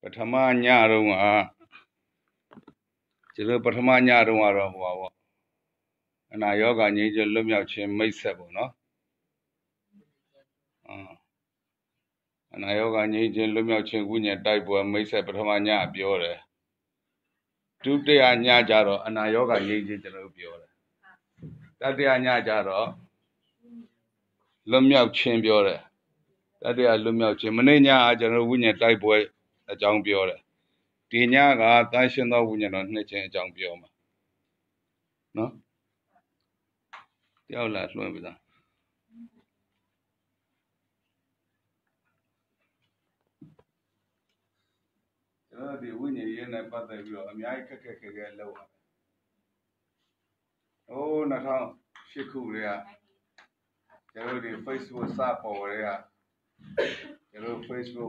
Patamanya Runga Jill Patamanya Runga and I yoga need your lumia chin may sebo, no? And I yoga need your lumia chin when you die boy may say Patamanya Biore. 2 day Anya Jaro and I yoga need you Biore. That day Anya Jaro lumia chin biore. That day I lumia chin Manania General when you die boy a young biore. Tinya, I should know when you're not nature young bioma. No? The last one with that. The winning in a butter, I mean, I can get lower. Oh, not how she cool, yeah. The Facebook sap over there. The Facebook,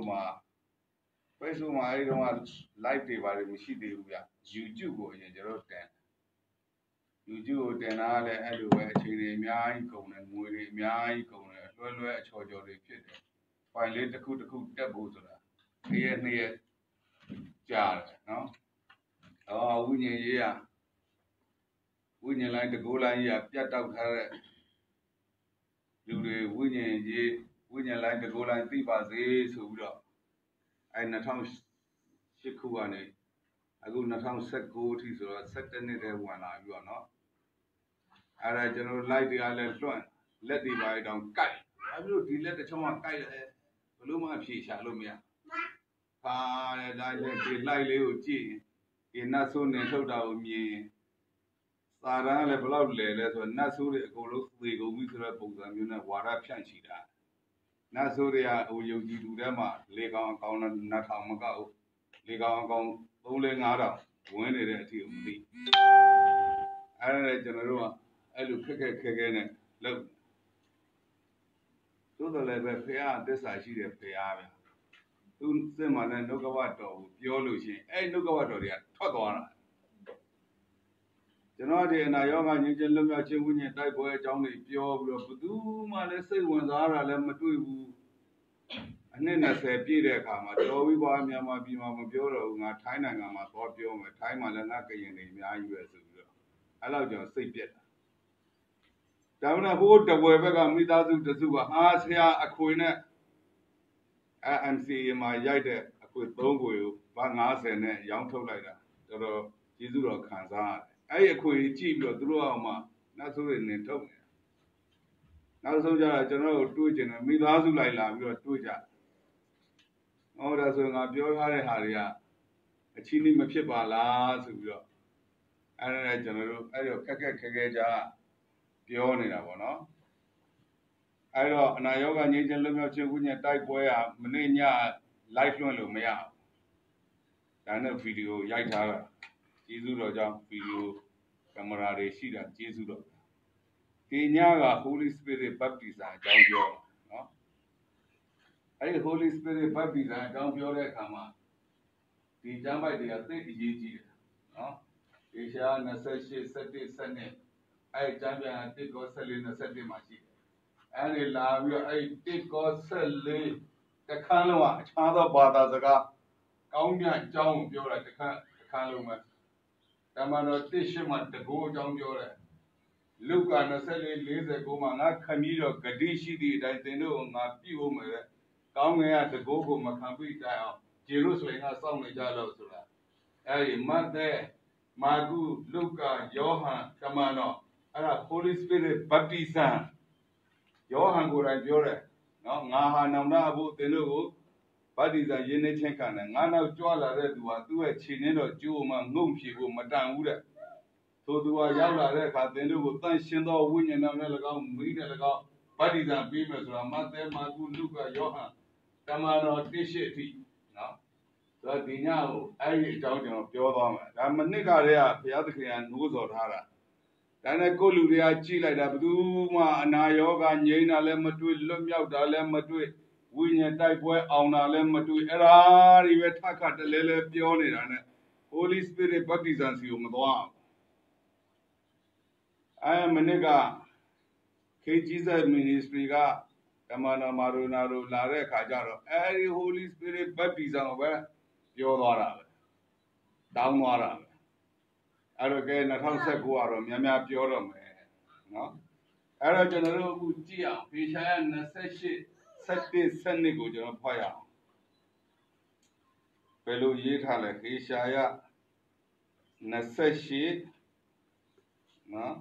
I don't want life divided, she did. You do go in your road then. You do then all everywhere, chili, me, I go and moody, me, I go and well, charge your kid. Finally, the cook double to that. Near jar, no? Oh, winning, yeah. Winning like the goal line, yeah, get out her. Do the winning like the goal line, 3 bars, so I not how Shikuane. I go not how set go to so set the net one, you are not. And I general like the island one. Let the buy down cut. I will let the chama kite. Luma fish, Alumia. I let the Lile G. In not so nettled out me. Sarah level out letters or not so go look we go with the books and you know what I can't see that. Not so they are who you do them, leg on not how Macau. Leg on only out when it is you. I don't know, General. I look again. Look. So the level fair, this I see the fair. Soon, someone and look about your Lucy. Ain't look about it. Talk on. Janadi and Ioga, you can look at you when you type away only pure blue. Let's say when Zara Lematu. And then I said, Peter Kama, so we buy me a Mabima Bureau, not China, I'm a Scorpio, a time and a Naka in the US. I love your say Peter. Down a boat the way back on me doesn't the super ask here a queen. And see my yide with Bongo, Bangas and young told like that. So, Jizuro Kansan. I quit cheap your drama, not so in the tongue. Now, so general Twitch and me, Lazula, your Twitter. Oh, that's when I pure Haria. A chini Mapipa last. And I general, I don't Kakaja, Pionina, no? I don't, and I yoga need to look at you when you type where Manania lifelong Lumia. Dana video, Yaitara, Jizuro jump video, camera, Shida, Jizuro. Tinyaga, Holy Spirit baptism, down your, no? I Holy Spirit baptism, down your kama. The Jamba, they are 30 years, no? They shall necessary Sunday. I jump and take or sell in a Sunday machine. And a love you, I take or sell the Kanoa, Chanda Badazaga, Kaumia, John, you're at the Kaluma. Tamano Tishima, the go down your. Look on a selling laser goma, not Camilo, Kadishi, that they know not few mere. Come at the Gogo Macambi dial, Jerusalem has some Jalo. Hey, Mother, Magu, Luca, Johan, Kamano, Holy Spirit, baptism. Johan go right yore. No, Naha Namabu, the Lugu, baptism, Yenechan, and Nana Jola, red one, do a chinino, Juma, Numshi, Madame Wuda. So do I yell at the new tension or win and America, Mila, bodies and beamers, Mother, Magu, Luca, Johan, Kamano, Tisheti. No? So the now, I don't know, Pure. I'm a nigga, Piatki and Uzo Hara. Then I go to the Chile, Abduma, and Ioga, and Yena Lematu, Lumia, Lematu, Winnie type where on a Lematu, Era, Ivetaka, the Lele Pioneer, and Holy Spirit baptisms you, Madame. I am a nigga. Jesus ministry ga Kamana Marunaru Lare Kajaro. Every Holy Spirit baptism where ပြောသွားတာပဲတောင်းသွားတာပဲအဲ့တော့ကဲ2019ကတော့များပြောတော့မယ်နော်အဲ့တော့ကျွန်တော်တို့အခုကြည့်အောင်ဖေရှားရ28 17 12ကိုကျွန်တော်ဖတ်ရအောင်ဘယ်လိုရေးထားလဲဖေရှားရ28နော်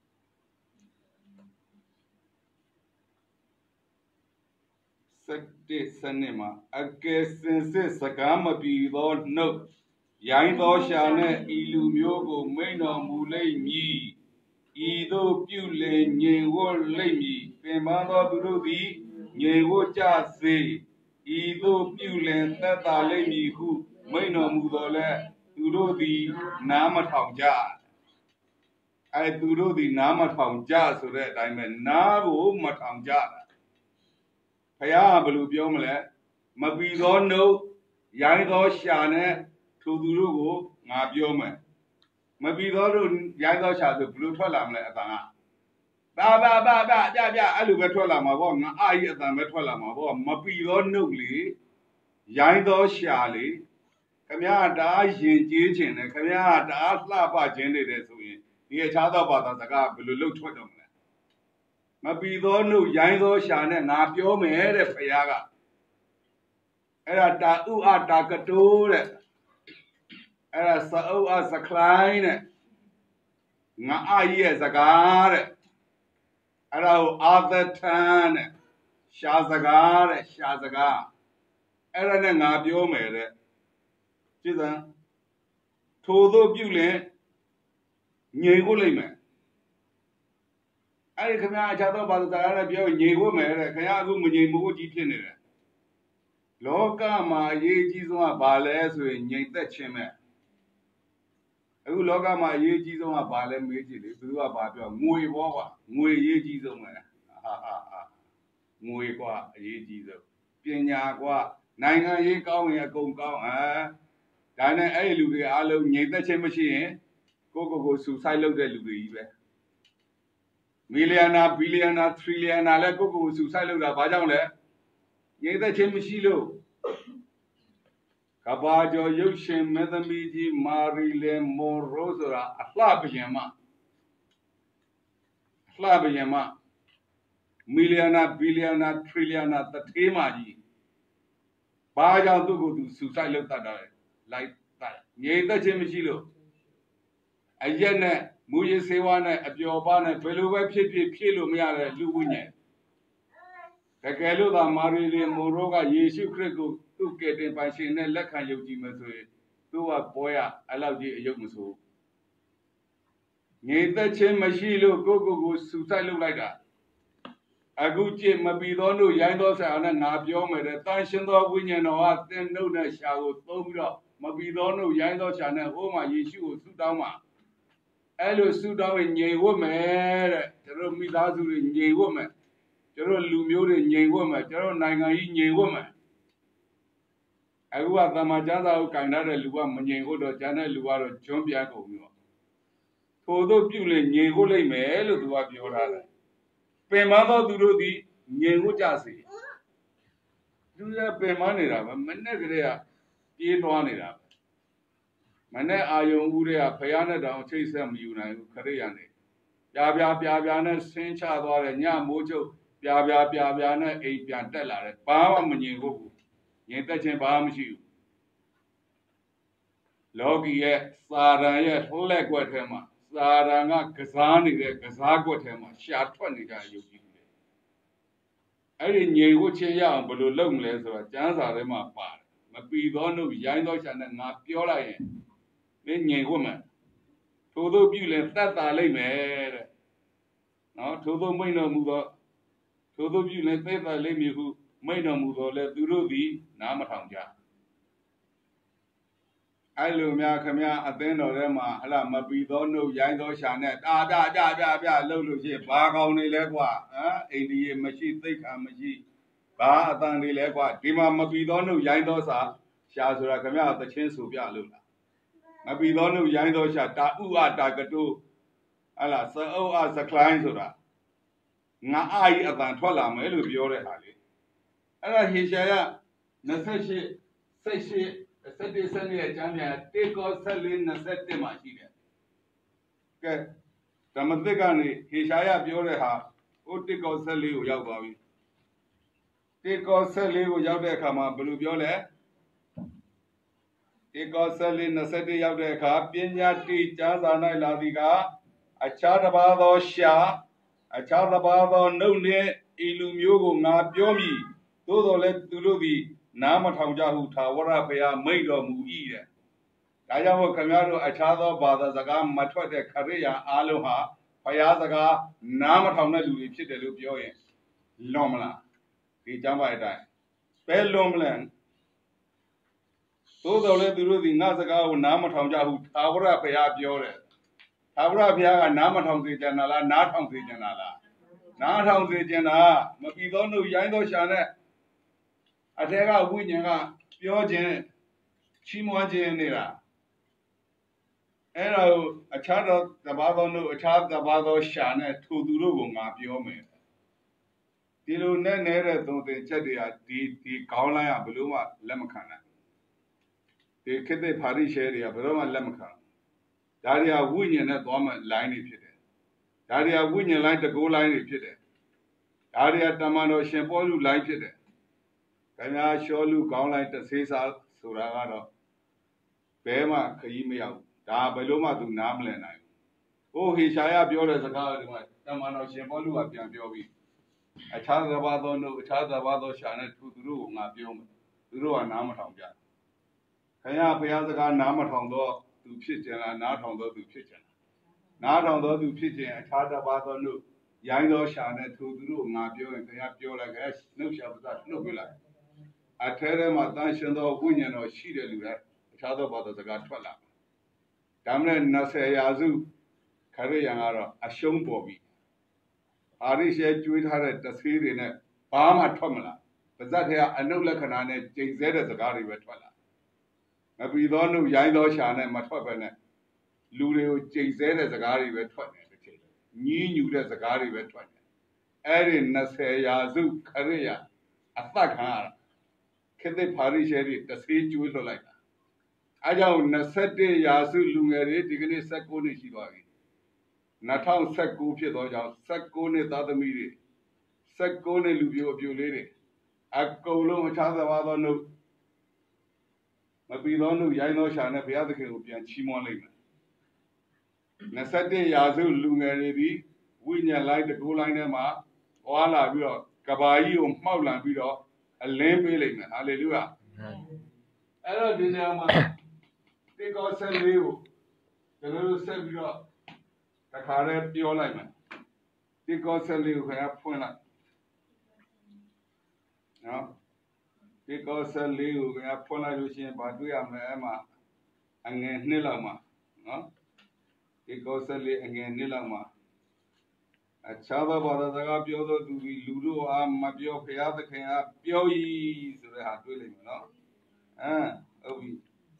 17 12မှာအကယ်စင်စစ်စကားမပြီးသောနှုတ်ရိုင်းသောရှာနဲ့ဤလူမျိုးကိုမိန်တော်မူလိမ့်မည်ဤသို့ပြုလင်ငြိမ်ဝတ်လိမ့်မည်ပင်ပန်းသောသူတို့သည်ငြိမ်ဝတ်ကြစေဤသို့ပြုလင်သက်သာလိမ့်မည်ဟုမိန်တော်မူတော်လဲသူတို့သည်နားမထောင်ကြအဲသူတို့သည်နားမထောင်ကြဆိုတဲ့အတိုင်းပဲနားကိုမထောင်ကြတာဘုရားကဘယ်လိုပြောမလဲမပြီးသောနှုတ်ရိုင်းသောရှာနဲ့ထိုသူတို့ကိုငါပြောမယ်မပြီးသောတို့ရိုင်းသောရှာဆိုဘယ်လိုထွက်လာမလဲအတန်ကဘာပြအဲ့လိုပဲထွက်လာမှာပေါ့ငါအာကြီးအတန်ပဲထွက်လာမှာပေါ့မပြီးသောနှုတ်လေရိုင်းသောရှာလေခမရတာရင်ကျေးခြင်းနဲ့ခမရတာလှပခြင်းနေတယ်ဆိုရင်ဒီအခြားသောဘာသာစကားဘယ်လိုလုပ်ထွက်တော့မလဲမပြီးသောနှုတ်ရိုင်းသောရှာနဲ့ငါပြောမယ်တဲ့ဖခင်ကအဲ့ဒါတာဥအတာကတိုးတဲ့အဲ့ဒါစအုပ်အစခလိုင်းတဲ့ငါအာကြီးရဲ့စကားတဲ့အဲ့ဒါကိုအာသထန်တဲ့ရှာစကားတဲ့ရှာစကားအဲ့ဒါနဲ့ငါပြောမယ်တဲ့ကြည့်စမ်းထို့သောပြုလင်ငြိမ်ကိုလိမ့်မယ်အဲ့ဒီခင်ဗျားအခြားသောဘာသာစကားနဲ့ပြောငြိမ်ဖို့မယ်တဲ့ခင်ဗျားအခုမငြိမ်ဖို့ကြီးဖြစ်နေတယ်လောကမှာအရေးကြီးဆုံးကဘာလဲဆိုရင်ငြိမ်သက်ခြင်းပဲအခုလောကမှာအရေးကြီးဆုံးကဘာလဲမေးကြည့်လေဘယ်သူကဘာပြောငွေဘောကွာငွေအရေးကြီးဆုံးပဲငွေကွာအရေးကြီးဆုံးပညာကွာနိုင်ငံရေးကောင်းရင်အကုန်ကောင်းဒါနဲ့အဲ့ဒီလူတွေအားလုံးငြိမ်သက်ခြင်းမရှိရင်ကိုဆူဆိုက်လုပ်တဲ့လူတွေကြီးပဲမီလီယံနာဘီလီယံနာထရီလီယံနာလဲကိုဆူဆိုက်လုပ်တာဘာကြောင့်လဲငြိမ်သက်ခြင်းမရှိလို့ကဘာကျော်ရုပ်ရှင်မင်းသမီးကြီးမာရီလင်မိုရိုးဆိုတာအလှပယံမမီလီယံနာဘီလီယံနာထရီလီယံနာတထေးမကြီးဘာကြောင့်သူ့ကိုသူဆူဆိုက်လုပ်တတ်တာလဲလိုက်တတ်ငြိမ်သက်ခြင်းမရှိလို့အရက်နဲ့မူရစေဝါနဲ့အပျော်ပါနဲ့ဘယ်လိုပဲဖြစ်လို့မရတဲ့လူဝိညာဉ်တကယ်လို့သာမာရီလင်မိုရိုးကယေရှုခရစ်ကိုသူ့ကယ်တင်ပိုင်ရှင်နဲ့လက်ခံယုံကြည်မယ်ဆိုရင်သူကပွဲရအဲ့လောက်ကြီးအယုတ်မဆိုးငြိမ်သက်ခြင်းမရှိလို့ကိုဆူဆိုက်လုပ်လိုက်တာအခုကြည့်မပြီးသောတို့ရိုင်းသောဆရာနဲ့ငါပြောမယ်တဲ့တန်ရှင်သောဝိညာဉ်တော်ကသင်တို့နဲ့ရှာကိုသုံးပြီးတော့မပြီးသောတို့ရိုင်းသောဆရာနဲ့ဟိုမှာယေရှုကိုဆုတောင်းမှာအဲ့လိုဆုတောင်းရင်ငြိမ်ဝတ်မယ်တဲ့ကျွန်တော်မိသားစုတွေငြိမ်ဝတ်မယ်ကျွန်တော်လူမျိုးတွေငြိမ်ဝတ်မယ်ကျွန်တော်နိုင်ငံကြီးငြိမ်ဝတ်မယ်အခုကသမ္မာကျမ်းစာကိုကင်ထားတဲ့လူကမငြိမ်ဝတ်တော့ကျန်တဲ့လူကတော့ကျွန်းပြတ်ကုန်ပြီပေါ့ထို့သောပြုလင်ငြိမ်ဝတ်လိမ့်မယ်လို့သူကပြောထားတယ်ပင်မသောသူတို့သည်ငြိမ်ဝတ်ကြစေသူကပင်မနေတာပဲမနဲ့ကလေးကပြေးသွားနေတာပဲမနဲ့အာယုံဦးတွေကဖယားနဲ့တောင်ချိတ်ဆက်မယူနိုင်ဘူးခရိယာနဲ့ပြာနဲ့ဆင်းချသွားတယ်ညမိုးချုပ်ပြာနဲ့အိမ်ပြန်တက်လာတယ်ဘာမှမငြိမ်ဘူးငြိမ်သက်ခြင်းဘာမှမရှိဘူးလောကီရဲ့စာရန်ရဲ့လှည့်ကွက်ထဲမှာစာရန်ကကစားနေတဲ့ကစားကွက်ထဲမှာရှာထွက်နေကြရုပ်ကြီးတွေအဲ့ဒီငြိမ်ဝတ်ခြင်းရအောင်ဘယ်လိုလုပ်မလဲဆိုတော့ကျမ်းစာထဲမှာပါတယ်မပြီးသောနှုတ်ရိုင်းသောရှာနဲ့ငါပြောလိုက်ရင်မင်းငြိမ်ဝတ်မယ်ထို့သောပြုလဲတတ်တာလိမ့်မယ်တဲ့နော်ထို့သောမိန်တော်မူသောထို့သောပြုလဲသက်သာလိမ့်မည်ဟုမိန်တော်မူသောလဲသူတို့သည်နားမထောင်ကြအဲ့လိုများခမရအသင်းတော်ထဲမှာဟလာမပြီးသောနှုတ်ရိုင်းသောရှာနဲ့တာလှုပ်လို့ရှိရင်ဘာကောင်းနေလဲကွာအိန္ဒိယမရှိသိက္ခာမရှိဘာအတန်တွေလဲကွာဒီမှာမပြီးသောနှုတ်ရိုင်းသောရှာဆိုတာခမရသချင်းဆိုပြလို့လားမပြီးသောနှုတ်ရိုင်းသောရှာတာဥအတာကတိုးဟလာစအုပ်အစခလိုင်းဆိုတာငါအာကြီးအတန်ထွက်လာမယ်လို့ပြောတဲ့ဟာလေအဲ့ဒါဟေရှာယ28 18 Seti seni ecamya take off selling na seti machine. Okay. Tamatega ni hishaya biore ha. O take off selling o yao bawi. Take off selling o yao de kama belu biole. Take off selling na seti yao de ka pinya ti chansa na ladiga. Achada bado sha. Achada bado no ne ilumyogo na biomi. Todo le tulubi. Nama Taujahu Tawara Paya made of Mugi. Kayamo Kamaro Achado Bada Zaga Matwa de Korea Aloha Payazaga Nama Tauna Lupi de Lupio Lomla. The Jamba die. Spell Lomland. So the Ledu Nazaga Nama Taujahu Tawara Paya Biore. Tawara Pia Nama Tauzi Janala, not Tauzi Janala. Not Tauzi Jana, Mapidono Yando Shana. I take out winning pure gen, chimo genera. And a child of the Bado, a child of Bado Shana to the room of your man. Tilu Nere to the Chedia, the Kaulaya Bluma Lemacana. The Kede Parish area, Broma Lemacana. Daria winning at Doma line if Daria winning like the goal line if Daria Tamano Shempolu like it. Kaya Sholu Gaulite the Cesar Suragado Bema Kaimia, Da Beloma do Namlen. Oh, he shaya Biora Zaga, Tamano Shempolu of Yambi. A child of Bado, no child of Bado Shana to the room, not Biom, Ru and Namatonga. Kaya Piazaga Namatongo to Pitchen and not on the Pitchen. Not on the Pitchen, a child of Bado no, Yango Shana to the room, not Bio and Kaya Biola Gas, no Shabbat, no Villa. I tell them attention to Union or Shida Lura, Chado Bada Gatwala. Damren Nase Yazu, Karayangara, a Shom Bobby. Arisha Juit had the three in a Bama Tomala, but that here I know Lakanane, Jay Zeda Zagari Vetwala. Maybe you don't know Yaido Shana Matwabana, Lurio Jay Zeda Zagari Vetwana, New Zagari Vetwana. Erin Nase Yazu, Karaya, a Thakara. Kede Parish area, the three Jews like that. I don't Nasete Yasu Lungari, Digni Sakoni Shibagi. Natao Saku Piedoja, Sakone Tadamiri, Sakone Lubio Bulere. Akolo Chazavado no Mabidonu Yano Shana Piazaki and Chimon Lima. Nasete Yasu Lungari, Winya like the Golina Ma, Oala Biro, Kabai, Maulan Biro. A lamb building, hallelujah. Hello, Dinama. Take out some view. The little self you up. The car your lineman. Take out some view, I have point up. No? Take out some view, I have point out, but we are Emma and Nilama. No? Take out some view again Nilama. A chava bada piodo to be Lulu Mabio Piata Kaya Pioi so they have willing, no? Ah, Obi.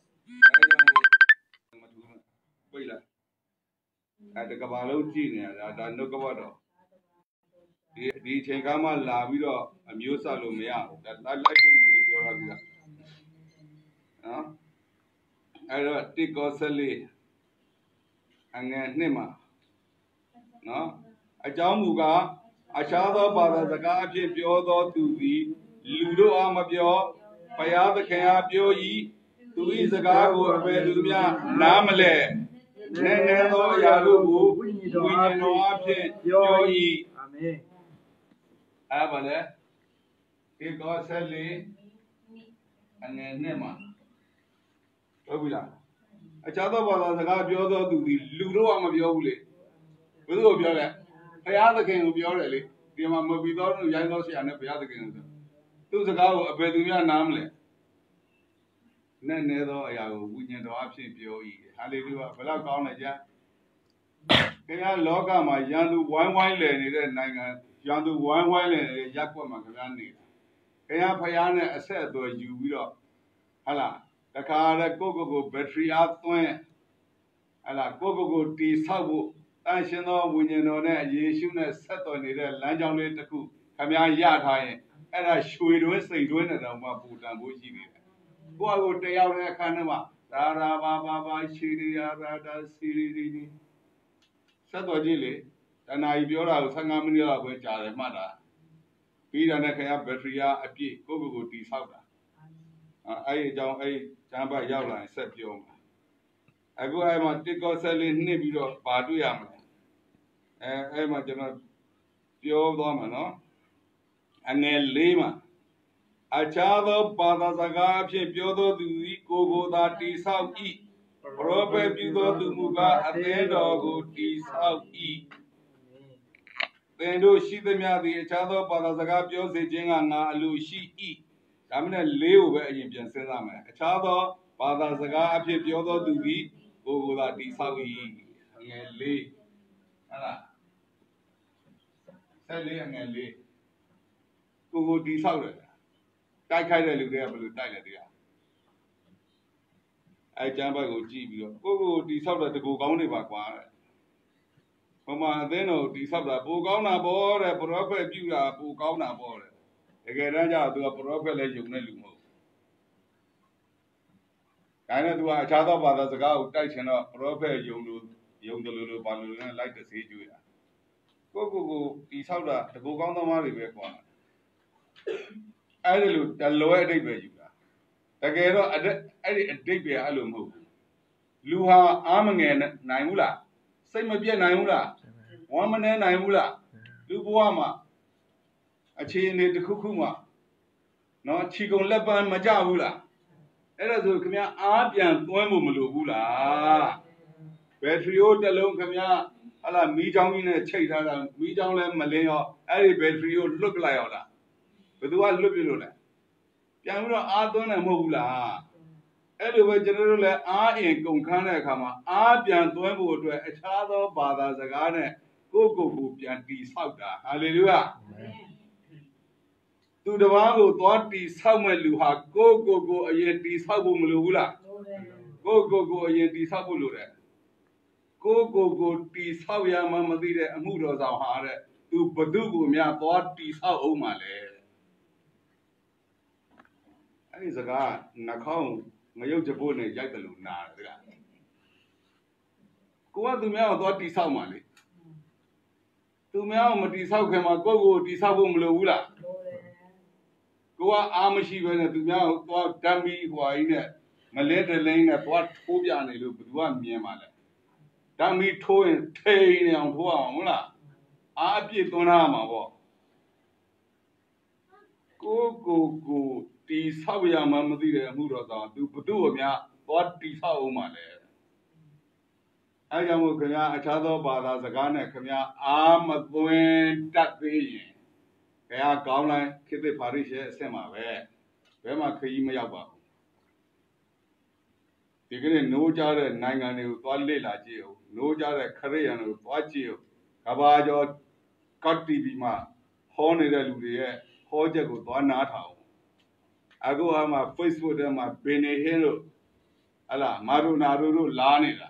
At the Cabalo Genia, I don't know about it. The Chengama La Vido, a Musa Lumia, that I like to no? I don't take Osali and Nima, no? A Jamuga, a Chado Bada the Gapi Piodo to the Ludo Amabio, Payada Kaya Pioi, to is the Gago of Belumia, Namale, Nenedo Yalubu, Winno Pioi, Amen. Abale, take Osali and Nema. Obila. A Chado Bada the Gabio to the Ludo Amabiole. With Obiola. I other king of your rally, the Mamabidor, Yanos, and every other king. To the cow, a Bedouin namely. Nenedo, I will win the option POE. Hallelujah, Bella Cornaja. Can I log on my Yandu one wine lady and Yandu one wine lady, Yakwa Macalani? Can I Payana asset to you will? Hala, the car that go battery out to Hala, go tea sabu. I shall know when you know that you shouldn't set on it, land on it, come here, yard high, and I show you when they doing it on my boot and bush. ကိုယ့်အကိုတယောက်နဲ့အခန်းထဲမှာရာရာဘာရှိရီရာရာစီရီဆက်တော်ကြည့်လေတဏှာကြီးပြောတာကို15မိနစ်လောက်ပဲကြာတယ်မှတ်တာပြီးတာနဲ့ခင်ဗျာဘက်ထရီကအပြည့်ကိုယ့်ကိုယ်တီဆောက်တာအဲ့ဒီအကြောင်းအဲ့ကျမ်းပတ်ရောက်လာရင်ဆက်ပြောမှာအခုအဲ့မှာတစ်ကောဆက်လေးနှိပ်ပြီးတော့ပါတွေ့ရမှာအဲ့မှာကျွန်တော်ပြောသွားမှာနော်အငယ်လေးမှာအခြားသောဘာသာစကားအဖြစ်ပြောသောသူသည်ကိုသာတိဆောက်၏ပရောဖက်ပြုသောသူမူကားအသင်းတော်ကိုတိဆောက်၏သင်တို့ရှိသမျှသည်အခြားသောဘာသာစကားပြောစေခြင်းကငါအလိုရှိ၏ဒါမှနဲ့လေးကိုပဲအရင်ပြန်စဉ်းစားမယ်အခြားသောဘာသာစကားအဖြစ်ပြောသောသူသည်ကိုသာတိဆောက်၏အငယ်လေးဟုတ်လားဆက်လေးအငယ်လေးကိုတိဆောက်တယ်တိုက်ခိုက်တဲ့လူတွေကဘယ်လိုတိုက်လဲတရားအဲကျမ်းပိုက်ကိုကြည့်ပြီးတော့ကိုတိဆောက်တဲ့တကူကောင်းတွေပါကွာတဲ့ဟိုမှာအသင်းတော်တိဆောက်တာပိုကောင်းတာပေါ့တဲ့ပရောဖက်ပြုတာပိုကောင်းတာပေါ့တဲ့တကယ်တမ်းကျတော့သူကပရောဖက်လည်းယုံတဲ့လူမဟုတ်ဒါနဲ့သူကအခြားသောဘာသာစကားကိုတိုက်ချင်တော့ပရောဖက်ယုံတယ်လို့ဘာလို့လဲလိုက်တစေးကျွေးတာကိုတိဆောက်တာတကူကောင်းသမားတွေပဲကွာအဲ့ဒီလိုတလွဲအတိတ်ပဲယူတာတကယ်တော့အဲ့ဒီအတိတ်ပဲအဲ့လိုမဟုတ်ဘူးလူဟာအားမငယ်နိုင်ဘူးလားစိတ်မပြတ်နိုင်ဘူးလားဝမ်းမနှဲနိုင်ဘူးလားလူဘဝမှာအခြေအနေတစ်ခုခုမှာနော်ခြေကုံလက်ပန်းမကြဘူးလားအဲ့ဒါဆိုခင်ဗျာအားပြန်သွင်းဖို့မလိုဘူးလားဘက်ထရီယိုတစ်လုံးခင်ဗျာဟလာမီးချောင်းကြီးနဲ့ချိတ်ထားတာမီးချောင်းလည်းမလင်းရောအဲ့ဒီဘက်ထရီယိုလွတ်လိုက်ရောလားဘယ်သူကလွတ်ပြလို့လဲပြန်ပြီးတော့အားသွင်းတယ်မဟုတ်ဘူးလားအဲ့လိုပဲကျွန်တော်တို့လည်းအားအင်ကုန်ခန်းတဲ့အခါမှာအားပြန်သွင်းဖို့အတွက်အခြားသောဘာသာစကားနဲ့ကိုပြန်တီဆောက်တာဟာလေလုယာသူတစ်ပါးကိုသွားတီဆောက်မဲ့လူဟာကိုအရင်တီဆောက်ဖို့မလိုဘူးလားကိုအရင်တီဆောက်ဖို့လိုတယ်ကိုတီဆောက်ရမှမသိတဲ့အမှုတော်ဆောင်ဟာတဲ့သူဘသူကိုများသွားတီဆောက်အောင်မှလဲအဲ့ဒီစကားနှာခေါင်းငရုတ်ကြပိုးနဲ့ရိုက်တယ်လို့နာတယ်ကွာကိုကသူများကိုသွားတီဆောက်မှလေသူများကိုမတီဆောက်ခင်မှာကိုတီဆောက်ဖို့မလိုဘူးလားကိုကအားမရှိဘဲနဲ့သူများကိုသွားဓာတ်မီဟွာကြီးနဲ့မလဲတလိမ့်နဲ့သွားထိုးပြနေလို့ဘယ်သူကမြင်ပါလဲဓာတ်မီထိုးရင်ထိန်နေအောင်ထိုးအောင်ဟုတ်လားအားအပြည့်သွန်းထားမှာပေါ့ကိုတီဆောက်ရမှမသိတဲ့အမှုတော်ဆောင်သူဘသူ့ကိုများသွားတီဆောက်အောင်မှလဲအဲကြောင့်မို့ခင်ဗျာအခြားသောဘာသာစကားနဲ့ခင်ဗျာအားမသွင်းတတ်သေးရင်ခင်ဗျာကောင်းလိုက်ခေတ္တပါရိရှဲအဆင့်မှာပဲဘယ်မှာခရီးမရောက်ပါဘူးဒီကနေ့နိုးကြတဲ့နိုင်ငံတွေကိုသွားလေ့လာကြည့်အောင်နိုးကြတဲ့ခရစ်ယာန်တွေကိုသွားကြည့်အောင်ကဘာကျော်ကတ်တီဗီမှာဟောနေတဲ့လူတွေရဲ့ဟောချက်ကိုသွားနားထောင်အခုမှ Facebook ထဲမှာဘယ်နေဟင်းလို့ဟလာမာရူနာတို့လာနေတာ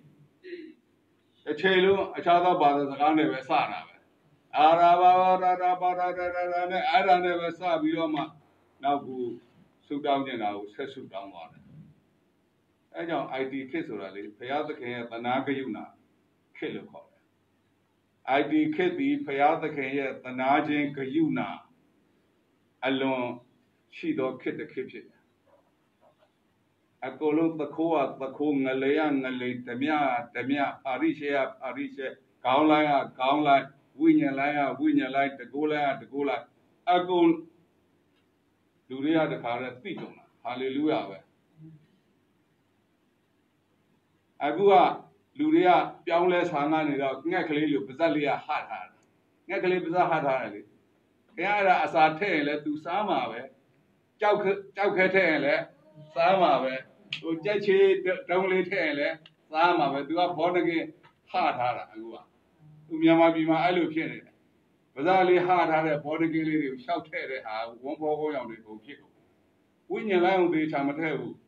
အခြေလုံးအခြားသောဘာသာစကားနဲ့ပဲစတာပဲအာရာဘာနဲ့အဲ့ဒါနဲ့ပဲစပြီးတော့မှနောက်ကူဆုတောင်းနေတာကိုဆက်ဆုတောင်းသွားတယ်အဲကြောင့် IT ခေတ်ဆိုတာလေဘုရားသခင်ရဲ့သနာဂရုဏာခေတ်လို့ခေါ်တယ် IT ခေတ်ဒီဘုရားသခင်ရဲ့သနာခြင်းဂရုဏာအလွန်ရှိသောခေတ်တစ်ခေတ်ဖြစ်တယ်အကုန်လုံးသခိုးကသခိုးငလေရငလေဓမြပါရိရှေခေါင်းလိုက်ခေါင်းလိုက်ဝိညာဉ်လိုက်တကိုးလိုက်အကုန်လူတွေကတခါတည်းသိကြတာဟာလေလုယာပဲအခုကလူတွေကပြောင်းလဲဆာငါနေတော့ငှက်ကလေးလိုပါဇက်လေးကဟထားတာငှက်ကလေးပါဇက်ဟထားတယ်လေခင်ဗျားအဲ့ဒါအစာထည့်ရင်လည်းသူစားမှာပဲကြောက်ခဲထည့်ရင်လည်းစားမှာပဲဟိုကြက်ချေတုံးလေးထည့်ရင်လည်းစားမှာပဲသူကဘောတကင်းဟထားတာအခုကသူမြန်မာပြည်မှာအဲ့လိုဖြစ်နေတယ်ပါဇက်လေးဟထားတဲ့ဘောတကင်းလေးတွေကိုရှောက်ထည့်တဲ့ဟာဝန်းဘောရောင်တွေပုံဖြစ်ကုန်ဝိညာဉ်လိုက်အောင်သေချာမထည့်ဘူး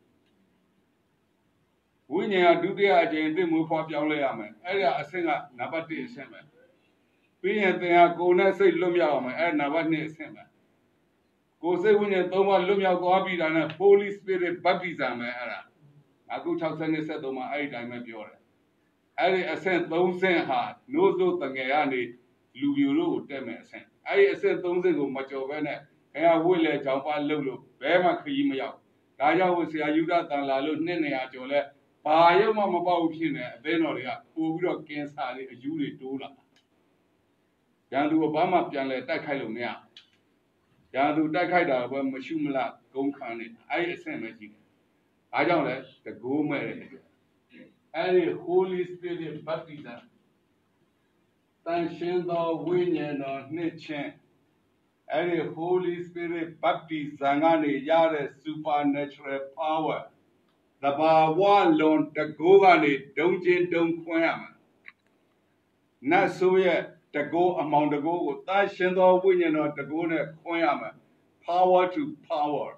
ဝိညာဉ်ကဒုတိယအကြိမ်အစ်မွေးဖွားပြောင်းလဲရမယ်အဲ့ဒါအဆင့်ကနံပါတ်1အဆင့်ပဲပြီးရင်သင်ဟာကိုယ်နဲ့စိတ်လွတ်မြောက်အောင်မယ်အဲ့နံပါတ်2အဆင့်ပဲကကိုစိတ်ဝိညာဉ်၃ပါးလွတ်မြောက်သွားပြီတာနဲ့ Holy Spirit baptism ပဲအဲ့ဒါအခု60-73မှာအဲ့ဒီတိုင်းပဲပြောတယ်အဲ့ဒီအဆင့်3ဆင့်ဟာနို့သို့တငယ်ကနေလူပြိုတို့ကိုတက်မယ်အဆင့်အဲ့ဒီအဆင့်3ဆင့်ကိုမကျော်ဘဲနဲ့ခင်ဗျာဝိလေကြောင်ပါလှုပ်လို့ဘဲမှခရီးမရောက်ဒါကြောင့်ဆရာယူဒတန်လာလို့200ကျော်လဲဘာရုံမှမပေါ့ဘူးဖြစ်နေအသင်းတော်တွေကပို့ပြီးတော့ကင်ဆာတွေအယူတွေတိုးလာရန်သူဘာမှပြန်လဲတိုက်ခိုက်လို့မရရန်သူတိုက်ခိုက်တာပဲမရှုမလားဂုံခံနေအဲ့ဒီအဆင့်ပဲရှိတယ်အားကြောင့်လဲတကိုးမဲ့တယ်အဲ့ဒီ Holy Spirit baptism တန်ရှင်းသောဝိညာဉ်တော်နှစ်ချင်းအဲ့ဒီ Holy Spirit baptism ကနေရတဲ့ supernatural power တဘာဝလွန်တကိုးကနေဒုံချင်းဒုံခွင်းရမှာနတ်ဆိုးရဲ့တကိုးအမောင်တကိုးကိုတန်ရှင်းသောဝိညာဉ်တော်တကိုးနဲ့ခွင်းရမှာ power to power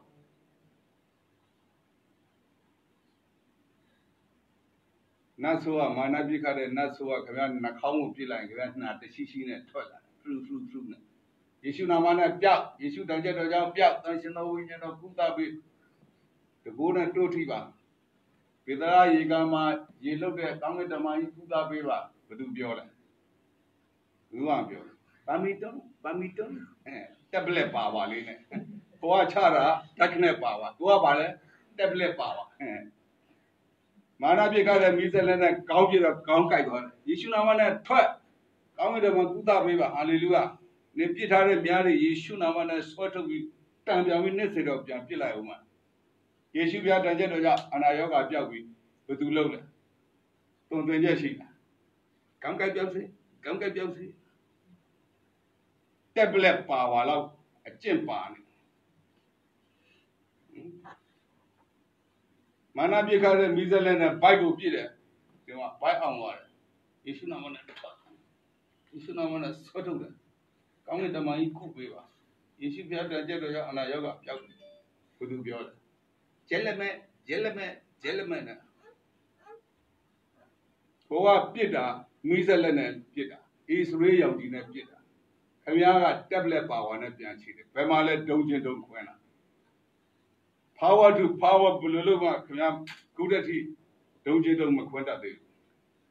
နတ်ဆိုးကမာနပြစ်ခတ်တဲ့နတ်ဆိုးကခင်ဗျာနှာခေါင်းကိုပြစ်လိုက်ခင်ဗျာနှာတရှိရှိနဲ့ထွက်လာထူထူထူနဲ့ယေရှုနာမနဲ့ပြောက်ယေရှုတန်ကြတော်ကြောင့်ပြောက်တန်ရှင်တော်ဝိညာဉ်တော်ကုသပေးတကိုးနဲ့တို့ထိပါပေတရာရေကမှာရေလုတ်တဲ့ကောင်းကင်တမန်ကြီးကုသပေးပါဘယ်သူပြောလဲဘူးမှပြောပါမီတုံတက်ဘလက်ပါပါလေးနဲ့ကိုကချတာတက်ခနဲ့ပါပါကိုကပါလဲတက်ဘလက်ပါပါမာနပြစ်ခတ်တဲ့မိစက်လက်နဲ့ကောင်းပြတော့ကောင်းကြိုက်သွားတယ်ယေရှုနာမနဲ့ထွက်ကောင်းကင်တမန်ကုသပေးပါဟာလေလုယာနေပြစ်ထားတဲ့များတွေယေရှုနာမနဲ့ဆွဲထုတ်ပြီးတံပြန်ပြီးနှစ်စေတော့ပြန်ပြစ်လိုက်အောင်မှာယေရှုပြတန်ချက်တော်ကြောင့်အနာရောဂါပျောက်ပြီးဘယ်သူလုပ်လဲတုံသင်ချက်ရှိတာကောင်းကြိုက်ပြောက်စေတက်ဘလက်ပါဝါလောက်အကျင့်ပါနေမာနပြစ်ခတ်တဲ့မိစက်လက်နဲ့ဘိုက်ကိုပြစ်တယ်ဒီမှာဘိုက်အောင်သွားတယ်ယေရှုနာမနဲ့ယေရှုနာမနဲ့ဆွတ်ထုတ်တယ်ကောင်းကင်တမန်ကြီးခုပေးပါယေရှုပြတဲ့ကြက်တော်ကြောင့်အနာရောဂါပျောက်တယ်ဘယ်သူပြောလဲဂျဲလက်မဲ့နဲ့ဘိုးကပြစ်တာမိစက်လက်နဲ့ပြစ်တာဣသရေလရောင်ကြီးနဲ့ပြစ်တာခင်ဗျားကတက်ဘလက်ပါဝါနဲ့ပြန်ချီတယ်ဘယ်မှာလဲဒုံချင်းဒုံခွင်းတာpower to power ဘယ်လိုလုပ်မှခင်ဗျာခုတည်းထိဒုံချင်းဒုံမခွန်းတတ်သေးဘူး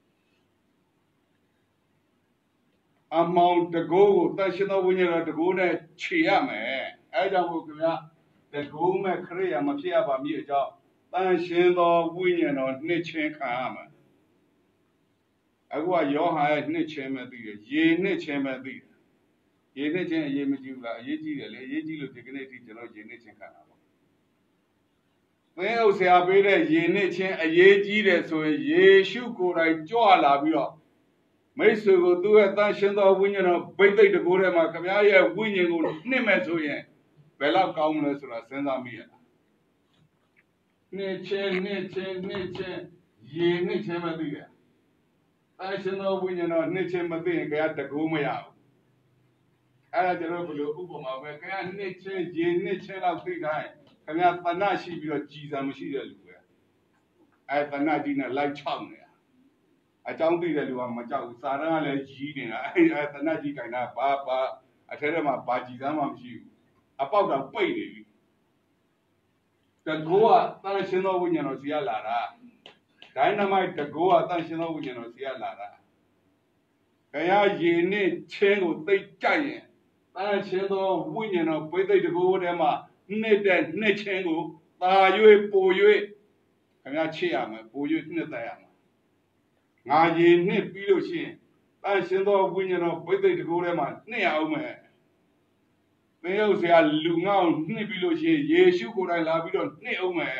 အမောင်တကိုးကိုတန်ရှင်းသောဝိညာဉ်တော်တကိုးနဲ့ခြေရမယ်အဲကြောင့်မို့ခင်ဗျာတကိုးမဲ့ခရိယာမဖြစ်ရပါမည်အကြောင်းတန်ရှင်းသောဝိညာဉ်တော်နှစ်ချင်းခံရမယ်အခုကယောဟန်ရဲ့နှစ်ချင်းပဲသိတယ်ရေနှစ်ချင်းပဲသိတယ်ရေနှစ်ချင်းအရေးမကြီးဘူးလားအရေးကြီးတယ်လေအရေးကြီးလို့ဒီကနေ့ထိကျွန်တော်ရေနှစ်ချင်းခံတာပေါ့သင်ဥစ္စာပေးတဲ့ရေနှစ်ချင်းအရေးကြီးတယ်ဆိုရင်ယေရှုကိုယ်တိုင်ကြွလာပြီးတော့မိတ်ဆွေကိုသူ့ရဲ့တန်ရှင်းသောဝိညာဉ်တော်ဗိသိက်တကိုးထဲမှာခင်ဗျားရဲ့ဝိညာဉ်ကိုနှစ်မဲ့ဆိုရင်ဘယ်လောက်ကောင်းမလဲဆိုတာစဉ်းစားမိရလားနှစ်ချင်းရေနှစ်ချင်းမသိတယ်တန်ရှင်းသောဝိညာဉ်တော်နှစ်ချင်းမသိရင်ခင်ဗျားတကိုးမရဘူးအဲ့ဒါကျွန်တော်ဘယ်လိုဥပမာပဲခင်ဗျားနှစ်ချင်းရေနှစ်ချင်းလောက်သိတိုင်းခင်ဗျားတဏှရှိပြီးတော့ကြည်စံမရှိတဲ့လူပဲအဲ့တဏှကြီးနဲ့လိုက်ချောက်နေတာအကြောင်းသိတဲ့လူကမကြောက်ဘူးစာတန်းကလည်းကြီးနေတာအဲ့တဏှကြီးကင်တာဘာအထဲထဲမှာဘာကြည်စမ်းမှမရှိဘူးအပေါက်တောင်ပိတ်နေပြီတကိုးကတန်ရှင်းသောဝိညာဉ်တော်စီကလာတာဒိုင်းနမိုက်တကိုးကတန်ရှင်းသောဝိညာဉ်တော်စီကလာတာခင်ဗျားရေနဲ့ချင်းကိုသိကြိုက်ရင်တန်ရှင်းသောဝိညာဉ်တော်ဗိသိက်တကိုးထဲမှာနှစ်တဲ့နှစ်ချင်းကိုသာ၍ပို၍ခင်ဗျားချစ်ရမယ်ပို၍နှစ်သက်ရမယ်ငါရေနှစ်ပြီးလို့ရှိရင်တန်ရှင်းသောဝိညာဉ်တော်ဗိသိက်တကိုးထဲမှာနှစ်ရအောင်မယ်သင်ရုပ်ဆရာလူငေါ့နှစ်ပြီးလို့ရှိရင်ယေရှုကိုယ်တိုင်လာပြီးတော့နှစ်အောင်မယ်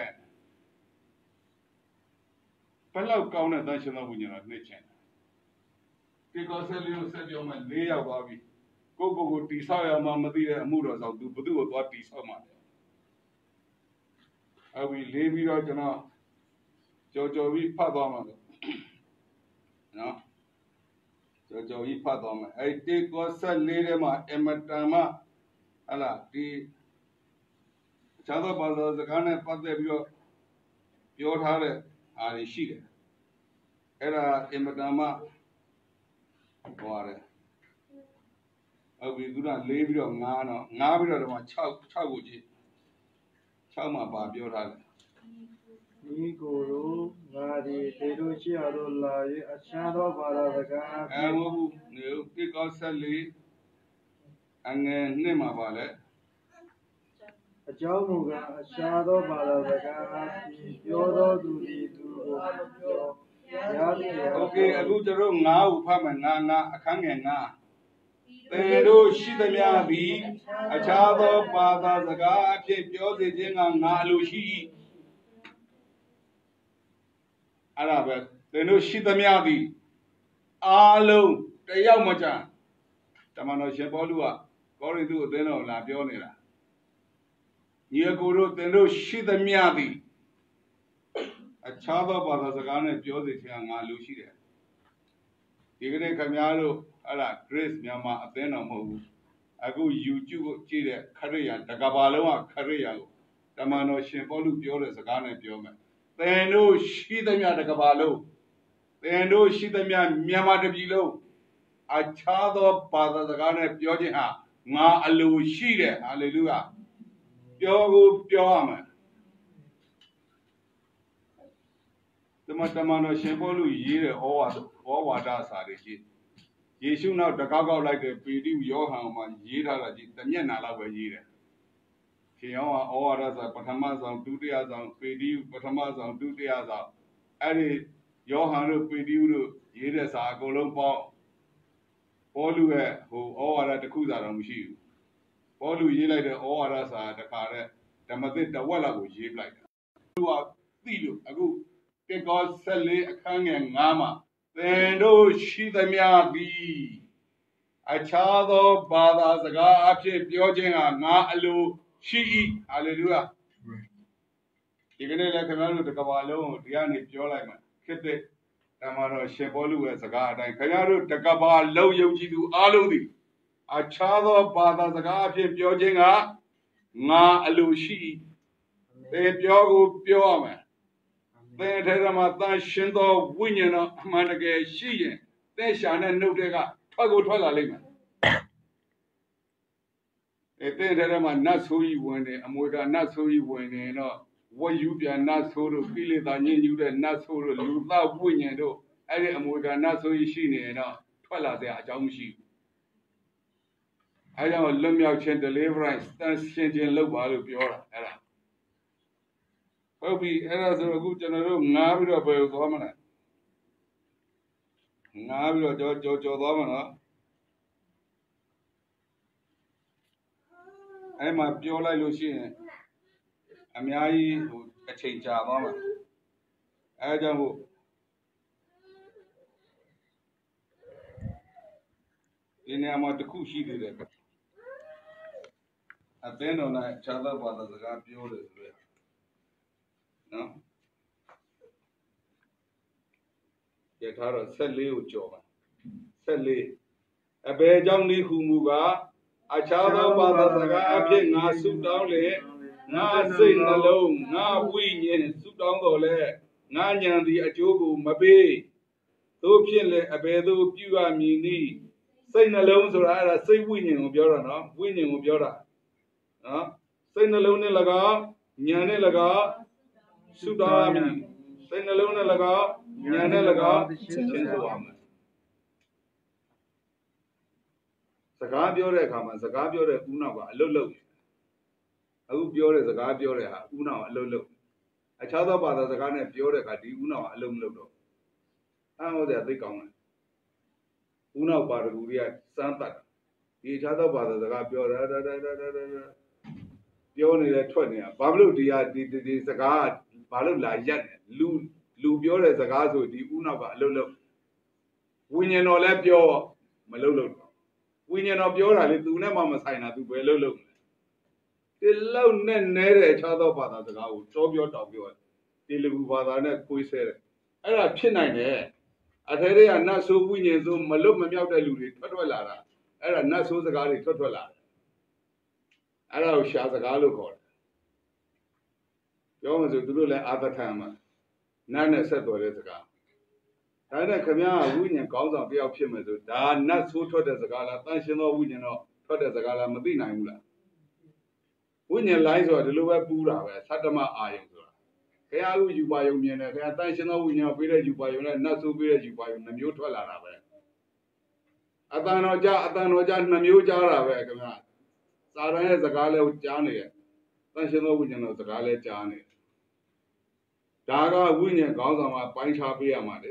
ဘယ်လောက်ကောင်းတဲ့တန်ရှင်းသောဝိညာဉ်တော်နှစ်ချင်းဒီကောဆက်လေးကိုဆက်ပြောမယ်၄ယောက်သွားပြီကိုတီဆောက်ရမှမသိတဲ့အမှုတော်ဆောင်သူဘုသူ့ကိုသွားတီဆောက်မှာအဲ့ဒီလေးပြီးတော့ကျွန်တော်ကြော်ပြီးဖတ်သွားမှာနော်ကြော်ပြီးဖတ်သွားမယ်အဲ့ဒီကောဆက်လေးထဲမှာအမတန်မှဟလာဒီခြားသောဘာသာစကားနဲ့ပတ်သက်ပြီးတော့ပြောထားတဲ့အားတွေရှိတယ်အဲ့ဒါအမတန်မှဟောရတယ် vì tôi là lấy bây giờ ngã bây giờ mà chao của chị chao mà bà biểu ra Ni guru ngari teru chi arollai achado baradaga em nếu cái con xe lý anh nghe nên mà bà đấy achao muga achado baradaga yodo duri duro yo ok aku cho nó ngã u pha mà ngã kháng nghe ngã tên đôi shi tâm ya bị achado baradaga trên biểu gì chứ ngã lu shi araပဲသင်တို့ရှိသမျှသည်အားလုံးတယောက်မကျန်တမန်တော်ရှင်ပေါလုကကောရိန္သုအသင်းတော်လာပြောနေတာညီအကိုတို့သင်တို့ရှိသမျှသည်အခြားသောဘာသာစကားနဲ့ပြောစီခြင်းငါလူရှိတယ်ဒီကနေ့ခင်ဗျားတို့အဲ့ဒါ Grace မြန်မာအသင်းတော်မဟုတ်ဘူးအခု YouTube ကိုကြည့်တဲ့ခရိယာတကဘာလုံးကခရိယာကိုတမန်တော်ရှင်ပေါလုပြောတဲ့စကားနဲ့ပြောမယ်သင်တို့ရှိသမျှတကဘာလုံးသင်တို့ရှိသမျှမြန်မာတပြည်လုံးအခြားသောဘာသာစကားနဲ့ပြောခြင်းဟာငါအလိုရှိတယ်ဟာလေလုယာပြောကိုပြောရမယ်တမန်တော်ရှင်ပေါလုရေးတဲ့ဩဝါဒစာတွေကြီးယေရှုနောက်တကောက်လိုက်တဲ့ပေတရုယောဟန်မှာရေးထားတာကြီးတမျက်နှာလောက်ပဲရေးတယ်ရှင်ယောဟန်ဩဝါဒစာပထမဆောင်ဒုတိယဆောင်ပေတရုပထမဆောင်ဒုတိယဆောင်အဲ့ဒီယောဟန်တို့ပေတရုတို့ရေးတဲ့စာအကုန်လုံးပေါင်းပေါလုရဲ့ဟိုဩဝါဒတစ်ခုစာတော့မရှိဘူးပေါလုရေးလိုက်တဲ့ဩဝါဒစာတစ်ခါတဲ့ဓမ္မသစ်တစ်ဝက်လောက်ကိုရေးပလိုက်တာသူကသိလို့အခုကေကော14အခန်းငယ်9မှာသင်တို့ရှိသမျှသည်အခြားသောဘာသာစကားအဖြစ်ပြောခြင်းဟာငါအလိုရှိ၏ဟာလေလုယာဒီကနေ့လည်းခင်ဗျားတို့တကဘာလုံးကိုဒီကနေပြောလိုက်မှာဖြစ်တဲ့တမန်တော်ရှင်ပေါလုရဲ့စကားအတိုင်းခင်ဗျားတို့တကဘာလုံးယုံကြည်သူအားလုံးသည်အခြားသောဘာသာစကားအဖြစ်ပြောခြင်းကငါအလိုရှိ၏သင်ပြောကိုပြောရမယ်သင်ထဲမှာတန်ရှင်သောဝိညာဉ်တော်အမှန်တကယ်ရှိရင်သင်ရှာတဲ့နှုတ်တွေကထွက်လာလိမ့်မယ်သင်ထဲမှာနတ်ဆိုးကြီးဝင်တယ်အမွေကနတ်ဆိုးကြီးဝင်တယ်တော့ဝယူပြန်နတ်ဆိုးတို့ကိလေသာညှဉ်းညူတဲ့နတ်ဆိုးတို့လူသားဝိညာဉ်တို့အဲ့ဒီအမွေကနတ်ဆိုးကြီးရှိနေတော့ထွက်လာတဲ့အကြောင်းမရှိဘူးအဲကြောင့်လွတ်မြောက်ခြင်း deliverance တန်ရှင်းခြင်းလုပ်ပါလို့ပြောတာအဲ့ဒါဟုတ်ပြီအဲ့ဒါဆိုအခုကျွန်တော်တို့ငားပြီးတော့ဘယ်ကိုသွားမလဲငားပြီးတော့ကြော်သွားမှာနော်အဲ့မှာပြောလိုက်လို့ရှိရင်အများကြီးဟိုအချိန်ကြာသွားမှာအဲကြောင့်မို့ဒီနေရာမှာတစ်ခုရှိသေးတယ်အသင်းတော်နဲ့ခြားသောဘာသာစကားပြောတယ်ဆိုရနော်ရထားတော့14ကိုကြော်ပါ14အဘယ်ကြောင့်ဒီဟူမူကားအခြားသောဘာသာစကားအဖြစ်ငါဆုတောင်းလေငါစိတ်နှလုံးငါဝိညာဉ်ဆုတောင်းတော်လဲငါဉာဏ်သည်အကျိုးကိုမပေးသို့ဖြစ်လေအဘယ်သို့ပြုရမည်နည်းစိတ်နှလုံးဆိုတာအဲ့ဒါစိတ်ဝိညာဉ်ကိုပြောတာနော်ဝိညာဉ်ကိုပြောတာနော်စိတ်နှလုံးနဲ့၎င်းဉာဏ်နဲ့၎င်းဆုတောင်းရမည်စိတ်နှလုံးနဲ့၎င်းဉာဏ်နဲ့၎င်းရှင်းဆိုရမယ်စကားပြောတဲ့အခါမှာစကားပြောတဲ့ဦးနောက်ကအလုတ်လုတ်အခုပြောတဲ့စကားပြောတဲ့ဟာဦးနောက်ကအလုတ်လုတ်အခြားသောဘာသာစကားနဲ့ပြောတဲ့အခါဒီဦးနောက်ကအလုတ်မလုတ်တော့အဲ့ဟောတဲ့သိကောင်းတယ်ဦးနောက်ပါတကူတွေကစမ်းပတ်ဒီအခြားသောဘာသာစကားပြောတာပြောနေတဲ့ထွက်နေတာဘာလို့ဒီစကားဘာလို့လာရက်နေလူပြောတဲ့စကားဆိုဒီဦးနောက်ကအလုတ်လုတ်ဝိညာဉ်တော်လည်းပြောမလုတ်လုတ်ဝိညာဉ်တော်ပြောတာလေသူနဲ့မှမဆိုင်တာသူပဲလုတ်လုတ်ဒီလောက်နဲ့နဲတဲ့အခြားသောဘာသာစကားကိုတောပြောတောင်ပြောဒီလူဘာသာနဲ့ကိုယ်ဆဲတယ်အဲ့ဒါဖြစ်နိုင်တယ်အထဲတွေကနတ်ဆိုးဝိညာဉ်ဆိုးမလွတ်မမြောက်တဲ့လူတွေထွက်လာတာအဲ့ဒါနတ်ဆိုးစကားတွေထွက်လာတယ်အဲ့ဒါကိုရှားစကားလို့ခေါ်တယ်ပြောမှဆိုသူတို့လည်းအာသခံမှာနတ်နဲ့ဆက်တော်တဲ့စကားဒါနဲ့ခမည်းဝိညာဉ်ကောင်းဆောင်တယောက်ဖြစ်မယ်ဆိုဒါနတ်ဆိုးထွက်တဲ့စကားလားတန်ရှင်းသောဝိညာဉ်တော့ထွက်တဲ့စကားလားမသိနိုင်ဘူးလားဝိညာဉ်လိုင်းဆိုတာဒီလိုပဲပူးတာပဲသတ္တမအာယုံဆိုတာခရဥယူပါယုံမြင်တယ်ခရတန်ရှင်းသောဝိညာဉ်ပေးတဲ့ယူပါယုံနဲ့နတ်ဆိုးပေးတဲ့ယူပါယုံနှမျိုးထွက်လာတာပဲအတန်တော်ကြနှမျိုးကြားတာပဲခမည်းစာရန်ရဲ့စကားလည်းကြားနေရဲ့တန်ရှင်းသောဝိညာဉ်တော်စကားလည်းကြားနေဒါကဝိညာဉ်ကောင်းဆောင်ကပိုင်းခြားပေးရမှာလေ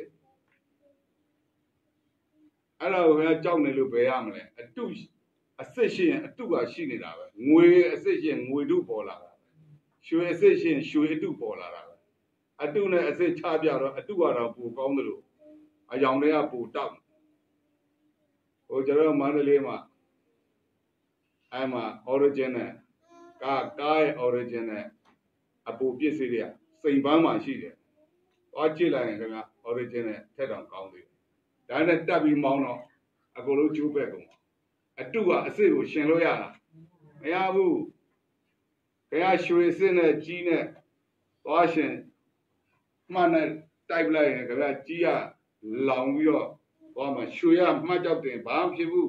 အဲ့ဒါကိုကြောက်နေလို့ဘယ်ရမလဲအတုအစစ်ရှိရင်အတုကရှိနေတာပဲငွေအစစ်ရှိရင်ငွေတုပေါ်လာတာရွှေအစစ်ရှိရင်ရွှေအတုပေါ်လာတာပဲအတုနဲ့အစစ်ချပြတော့အတုကတော့ပိုကောင်းတယ်လို့အယောင်တွေကပိုတောက်ဟိုကျွန်တော်မန္တလေးမှာအဲ့မှာ origin နဲ့ကားရဲ့ origin နဲ့အပူပစ္စည်းတွေကစိန်ပန်းမှရှိတယ်သွားကြည့်လိုက်ရင်ခင်ဗျ origin နဲ့ထက်တောင်ကောင်းသေးတယ်ဒါနဲ့တက်ပြီးမောင်းတော့အကုန်လုံးကျိုးပဲ့ကုန်အတုကအစစ်ကိုရှင်လို့ရတာမရဘူးခင်ဗျရွှေစစ်နဲ့ကြီးနဲ့သွားရှင်မှန်နဲ့တိုက်လိုက်ရင်ခင်ဗျကြီးကလောင်ပြီးတော့သွားမှရွှေရမှတ်ကြောက်တယ်ဘာမှဖြစ်ဘူး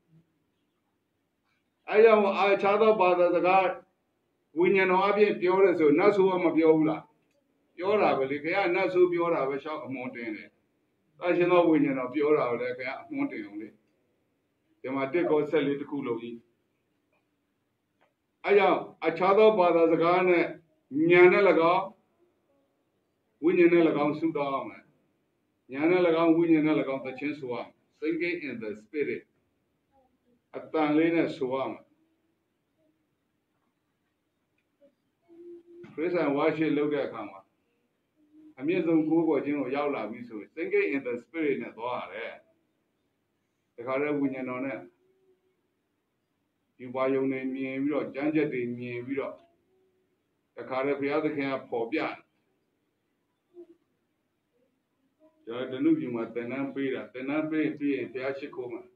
အဲ့ကြောင့်အခြားသောဘာသာစကားဝိညာဉ်တော်အပြင်ပြောတယ်ဆိုနတ်ဆိုးကမပြောဘူးလားပြောတာပဲလေခင်ဗျနတ်ဆိုးပြောတာပဲရှောက်အမွန်တင်တယ်အရှင်သောဝိညာဉ်တော်ပြောတာလည်းခင်ဗျအမွန်တင်အောင်လေဒီမှာတက်ကောဆက်လေးတစ်ခုလုံးကြီးအဲ့ကြောင့်အခြားသောဘာသာစကားနဲ့ဉာဏ်နဲ့၎င်းဝိညာဉ်နဲ့၎င်းဆုတောင်းအောင်မယ်ဉာဏ်နဲ့၎င်းဝိညာဉ်နဲ့၎င်းသခြင်းဆိုအောင် thinking in the spirit အတန်လေးနဲ့ဆိုအောင်ခရစ်ယာန်ဝါရှိလုပ်တဲ့အခါမှာအမြင့်ဆုံးကိုးကွယ်ခြင်းကိုရောက်လာပြီဆိုရင် thinking in the spirit နဲ့သွားရတယ်ဒါခါရဲဝိညာဉ်တော်နဲ့ဒီဘာယုံနေမြင်ပြီးတော့ကြမ်းကြက်တွေမြင်ပြီးတော့ဒါခါရဲဘုရားသခင်ကပေါ်ပြကျွန်တော်ဒနုပြည်မှာသင်္นานပေးတာသင်္นานပေးပြီးရင်ဘုရားရှိခိုးမှာ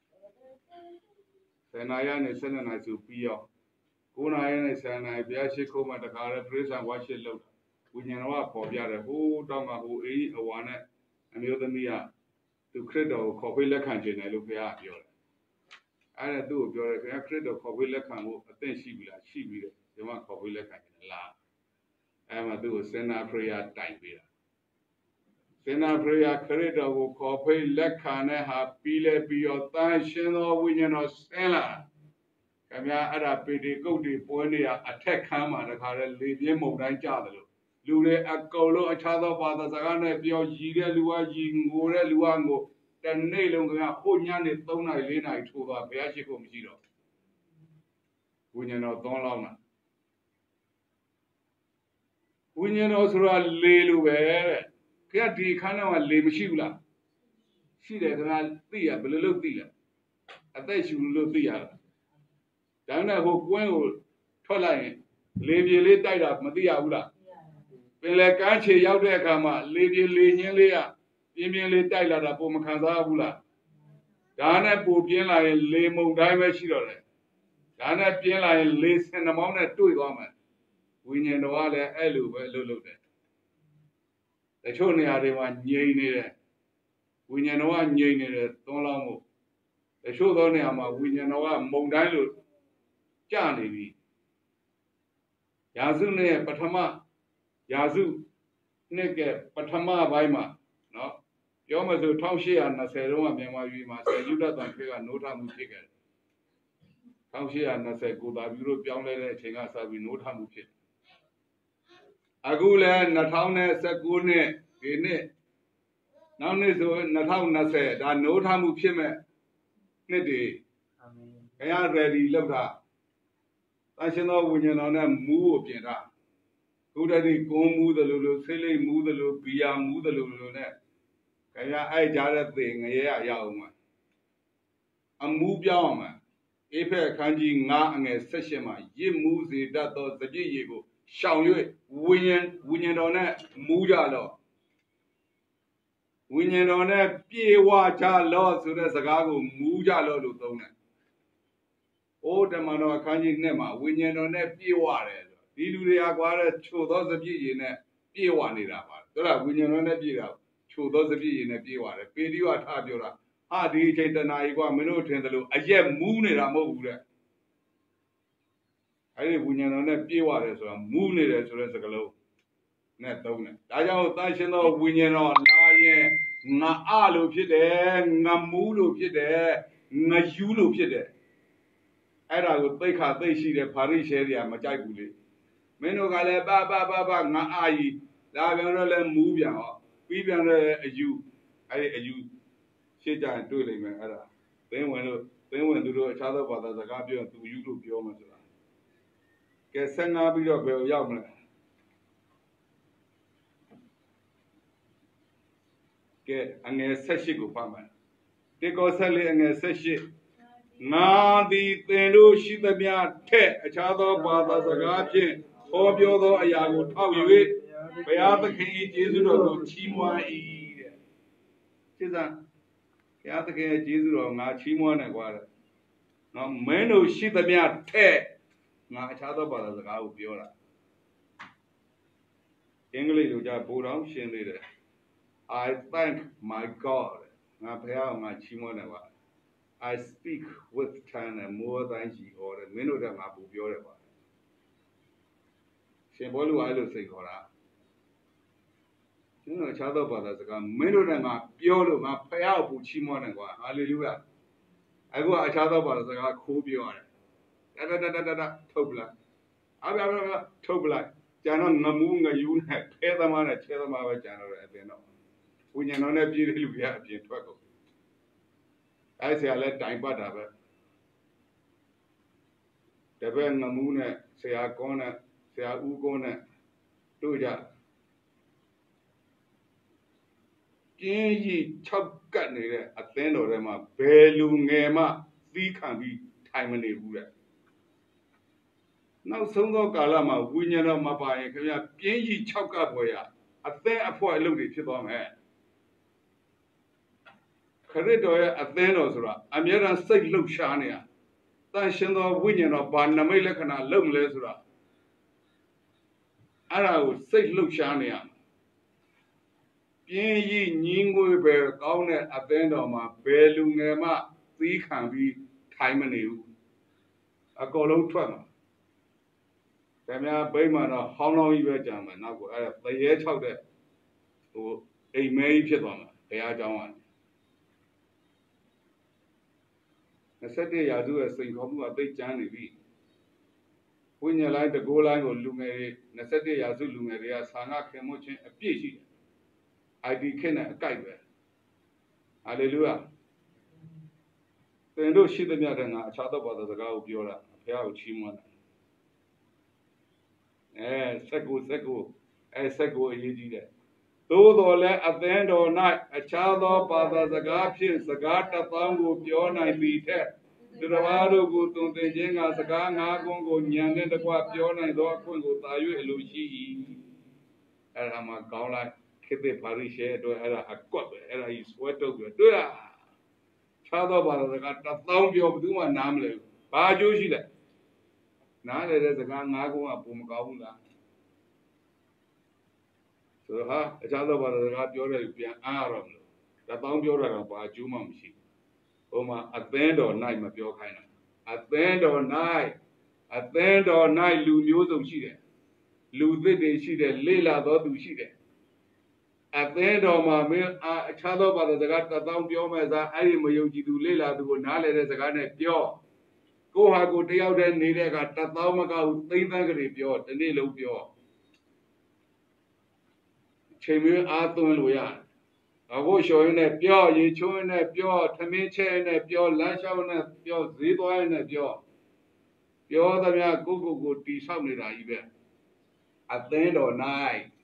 ဆယ်နာရီနဲ့7နာရီဆိုပြီးရော9နာရီနဲ့10နာရီဘုရားရှိခိုးမှာတခါရဲပရိသတ်ဝါရှိလောက်ဝိညာဉ်တော်ကပေါ်ပြတယ်ဟိုးတောင်းကဟိုအေးအဝါနဲ့အမျိုးသမီးကသူခရစ်တော်ကိုခေါ်ပေးလက်ခံခြင်းတယ်လို့ဘုရားပြောတယ်အဲ့ဒါသူ့ကိုပြောတယ်ခင်ဗျာခရစ်တော်ခေါ်ပေးလက်ခံဖို့အသင့်ရှိပြီလားရှိပြီတယ်ဒီမှာခေါ်ပေးလက်ခံခြင်းလားအဲ့မှာသူ့ကိုစင်နာပရိယာတိုင်ပေးတာစင်နာပရိယာခရစ်တော်ကိုခေါ်ပေးလက်ခံတဲ့ဟာပြီးလဲပြီးတော့တန်ရှင်းသောဝိညာဉ်တော်ဆင်းလာခင်ဗျာအဲ့ဒါပေတီကုတ်တွေပွဲနေရအထက်ခန်းမှာတခါလဲလေပြင်းမုန်တိုင်းကြတယ်လို့လူတွေအကုန်လုံးအခြားသောဘာသာစကားနဲ့ပြောရည်တဲ့လူကရည်ငိုတဲ့လူကငိုတနေ့လုံးကဟိုညနေ3နာရီ4နာရီထိုးသွားဘုရားရှိခိုးမရှိတော့ဝိညာဉ်တော်သွန်းလောင်းတာဝိညာဉ်တော်ဆိုတာလေလိုပဲတဲ့ခင်ဗျဒီခန်းထဲမှာလေမရှိဘူးလားရှိတယ်ခင်ဗျသိရဘယ်လိုလုပ်သိလဲအသက်ရှူလို့သိရတာဒါနဲ့ဟိုကွင်းကိုထွက်လိုက်ရင်လေပြေလေးတိုက်တာမသိရဘူးလားပင်လေကမ်းခြေရောက်တဲ့အခါမှာလေပြေလေညင်းလေးကပြင်းပြင်းလေးတိုက်လာတာပုံမခံစားဘူးလားဒါနဲ့ပူပြင်းလာရင်လေမုန်တိုင်းပဲရှိတော့တယ်ဒါနဲ့ပြင်းလာရင်လေစင်နှမောင်းနဲ့တွေ့သွားမယ်ဝိညာဉ်တော်ကလည်းအဲ့လိုပဲလှုပ်တယ်တချို့နေရာတွေမှာငြိမ်နေတယ်ဝိညာဉ်တော်ကငြိမ်နေတယ်သွန်းလောင်းမှုတချို့သောနေရာမှာဝိညာဉ်တော်ကမုန်တိုင်းလို့ကြာနေပြီရာစုနဲ့ပထမရာစုနှစ်ကပထမပိုင်းမှာနော်ပြောမှဆို1820တုန်းကမြန်မာပြည်မှာဆယ်ယူဒတ်တန်ခေတ်ကနိုးထမှုဖြစ်ခဲ့တယ်1820ကိုသာပြီးတော့ပြောင်းလဲတဲ့အချိန်ကစပြီးနိုးထမှုဖြစ်တယ်အခုလဲ2019နှစ်ဒီနှစ်နောက်နှစ်ဆို2020ဒါနိုးထမှုဖြစ်မဲ့နှစ်တွေအာမင်ခရ ready လောက်တာတန်ရှင်သောဝိညာဉ်တော်နဲ့မူးကိုပြင်တာခုတည်းကုန်းမူးတယ်လို့ဆေးလိပ်မူးတယ်လို့ဘီယာမူးတယ်လို့နဲ့ခရအဲ့ကြားတဲ့သေငရဲရအောင်မှာအမူးပြောင်းအောင်မှာအေဖက်ခန်းကြီး9အငယ်16မှာရစ်မူးစေတတ်သောစပြည့်ရည်ကိုရှောင်၍ဝိညာဉ်တော်နဲ့မူးကြတော့ဝိညာဉ်တော်နဲ့ပြေဝကြလော့ဆိုတဲ့စကားကိုမူးကြလော့လို့သုံးတယ်။အိုးတမန်တော်အခန်းကြီး2မှာဝိညာဉ်တော်နဲ့ပြေဝတယ်ဆိုဒီလူတွေကကွာတဲ့ချို့သောစပြည့်ရည်နဲ့ပြေဝနေတာပါ။ဒါကဝိညာဉ်တော်နဲ့ပြေတာချိုသောစပြည့်နဲ့ပြေးသွားတယ်ပေတိကထားပြောတာဟာဒီအချိန်တနာရီကမင်းတို့ထင်တယ်လို့အရက်မူးနေတာမဟုတ်ဘူးတဲ့အဲ့ဒီဝိညာဉ်တော်နဲ့ပြေးသွားတယ်ဆိုတာမူးနေတယ်ဆိုတဲ့စကားလုံးနဲ့သုံးတယ်ဒါကြောင့်တန်ရှင်သောဝိညာဉ်တော်လာရင်ငါအလို့ဖြစ်တယ်ငါမူးလို့ဖြစ်တယ်ငါယူလို့ဖြစ်တယ်အဲ့ဒါကိုသိခါသိရှိတဲ့ဖာရိရှဲတွေကမကြိုက်ဘူးလေမင်းတို့ကလည်းပါငါအာကြီးလာပြန်တော့လည်းမူးပြန်ဟောပြီးပြန်တော့အယူအဲ့ဒီအယူရှေ့ကြရင်တွေ့လိမ့်မယ်အဲ့ဒါသင်းဝင်သူတို့အခြားသောဘာသာစကားပြောရင်သူယူလို့ပြောမှဆိုတာကဲဆက်ငါပြီးတော့ဘယ်ကိုရောက်မလဲကဲအငယ်18ကိုဖတ်မယ်တေကောဆက်လေးအငယ်18ငါသည်သင်တို့ရှိသမျှထက်အခြားသောဘာသာစကားဖြင့်ဟောပြောသောအရာကိုထောက်၍ဘုရားသခင်၏ကျေးဇူးတော်ကိုချီးမွမ်း၏တဲ့စိစံဘုရားသခင်ရဲ့ကျေးဇူးတော်ငါချီးမွမ်းတယ်ကွာတဲ့နော်မင်းတို့ရှိသမျှထက်ငါအခြားသောဘာသာစကားကိုပြောတာအင်္ဂလိပ်လိုကြဘိုးတော်ရှင်းသေးတယ် I thank my God ငါဘုရားကိုငါချီးမွမ်းတယ်ကွာI speak with tongue and more than ye all မင်းတို့ကငါပူပြောတယ်ကွာရှင်ဘောလူအဲ့လိုစိတ်ခေါ်တာကျွန်တော်အခြားသောဘာသာစကားမင်းတို့ကငါပြောလို့ငါဖယားကိုပူချီးမွမ်းတယ်ကွာဟာလေလုယာအခုကအခြားသောဘာသာစကားခိုးပြောရတယ်တထုတ်ပလိုက်အပြထုတ်ပလိုက်ကျန်တော့ငမူးငယူးနဲ့ဖဲသမားနဲ့ချဲသမားပဲကျန်တော့တယ်အပြင်တော့ဝိညာဉ်တော်နဲ့ပြည့်တဲ့လူတွေကအပြင်ထွက်ကုန်အဲ့ဆရာလည်းတိုင်ပတ်တာပဲတပည့်ငမူးနဲ့ဆရာကောင်းနဲ့ဆရာဦးကောင်းနဲ့တို့ကြကျင်းကြီး6ကတ်နေတဲ့အသင်းတော်ထဲမှာဘယ်လူငယ်မှသီးခံပြီးထိုင်မနေဘူးတဲ့နောက်ဆုံးသောကာလမှာဝိညာဉ်တော်မပါရင်ခင်ဗျာပြင်းကြီး6ကတ်ပေါ်ရအသင်းအဖွဲ့အလုပ်တွေဖြစ်သွားမယ်ခရစ်တော်ရဲ့အသင်းတော်ဆိုတာအမြဲတမ်းစိတ်လှုပ်ရှားနေတာတန်ရှင်သောဝိညာဉ်တော်ဘာနမိတ်လက္ခဏာလုပ်မလဲဆိုတာအဲ့ဒါကိုစိတ်လှုပ်ရှားနေရမှာပြင်းကြီးညီးငွေပဲကောင်းတဲ့အသင်းတော်မှာဘယ်လူငယ်မှသီးခံပြီးထိုင်မနေဘူးအကုန်လုံးထွက်မှာခင်ဗျာဗိမာန်တော့ဟောင်းလောင်းကြီးပဲကြံမယ်နောက်ကအဲ့ဒါသရဲ6တဲ့ဟိုအိမ်မဲကြီးဖြစ်သွားမှာဘုရားကျောင်းက21ရာစုရဲ့စိန်ခေါ်မှုအသိကျမ်းနေပြီဝိညာဉ်လိုင်းတကိုးလိုင်းကိုလူငယ်တွေ21ရာစုလူငယ်တွေကဆာငခင်မွချင်းအပြည့်ရှိတယ် ID ခက်နဲ့အကြိုက်ပဲဟာလေလုယာသင်တို့ရှိသမျှတဲ့ငါအခြားသောဘာသာစကားကိုပြောတာဘုရားကိုချီးမွမ်းတာစက်ကိုအရေးကြီးတယ်သို့တော်လည်းအသင်းတော်၌အခြားသောဘာသာစကားဖြင့်စကား1000ကိုပြောနိုင်သည်ထက်သူတော်ဘာတို့ကိုတုံသင်ခြင်းကစကား9ခုကိုဉာဏ်နဲ့တကွပြောနိုင်သောအခွင့်ကိုသာ၍အလိုရှိ၏အဲ့ဒါမှကောင်းလိုက်ခေတ္တပါရိရှဲအတွက်အဲ့ဒါအကွက်ပဲအဲ့ဒါကြီးဆွဲတုပ်ပဲတွေ့လားခြားသောဘာသာစကား1000ပြောဘယ်သူမှနားမလဲဘူးဘာအကျိုးရှိလဲနားလေတဲ့စကား9ခုကပုံမကောင်းဘူးလားဆိုတော့ဟာအခြားသောဘာသာစကားပြောတဲ့ပြန်အားရတော့မလို့1000ပြောတာတော့ဘာအကျိုးမှမရှိဘူးဟိုမှာအသင်းတော်၌မပြောခိုင်းတာအသင်းတော်၌လူမျိုးစုံရှိတယ်လူသစ်တွေရှိတယ်လေ့လာသောသူရှိတယ်အသင်းတော်မှာမင်းအခြားသောဘာသာစကား1000ပြောမဲ့စားအဲ့ဒီမယုံကြည်သူလေ့လာသူကိုနားလည်တဲ့စကားနဲ့ပြောကိုဟာကိုတယောက်တည်းနေတဲ့က1000မကဘူးသိမ့်သန်းကလေးပြောဒီနေ့လုံးပြောချိန်မျိုးအားသွင်းလို့ရတယ်အခုလျှော်ရင်းနဲ့ပြောရေချိုးရင်းနဲ့ပြောထမင်းချဲရင်းနဲ့ပြောလမ်းလျှောက်နဲ့ပြောဈေးသွားရင်းနဲ့ပြောသမျှကိုတီဆောက်နေတာကြီးပဲအသင်းတော်၌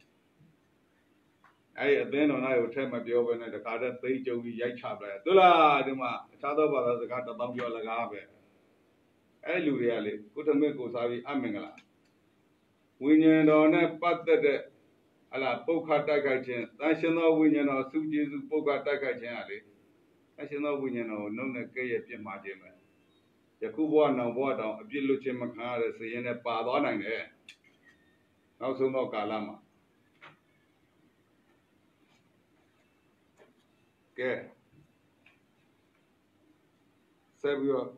အဲ့အသင်းတော်၌ကိုထက်မပြောဘဲနဲ့တခါတည်းသိကြုံပြီးရိုက်ချပလိုက်တို့လားဒီမှာအခြားသောဘာသာစကား1000ပြောလကားပဲအဲ့လူတွေကလေကိုထမင်းကိုစားပြီးအမင်္ဂလာဝိညာဉ်တော်နဲ့ပတ်သက်တဲ့ဟလာပုတ်ခတ်တိုက်ခိုက်ခြင်းတန်ရှင်သောဝိညာဉ်တော်စုကျေစုပုတ်ခတ်တိုက်ခိုက်ခြင်းဟာလေတန်ရှင်သောဝိညာဉ်တော်ကိုနှုတ်နဲ့ကဲ့ရဲ့ပြစ်မှားခြင်းပဲယခုဘဝနောင်ဘဝတောင်အပြစ်လွတ်ခြင်းမခံရတဲ့စည်ရင်နဲ့ပါသွားနိုင်တယ်နောက်ဆုံးသောကာလမှာ Okay. Several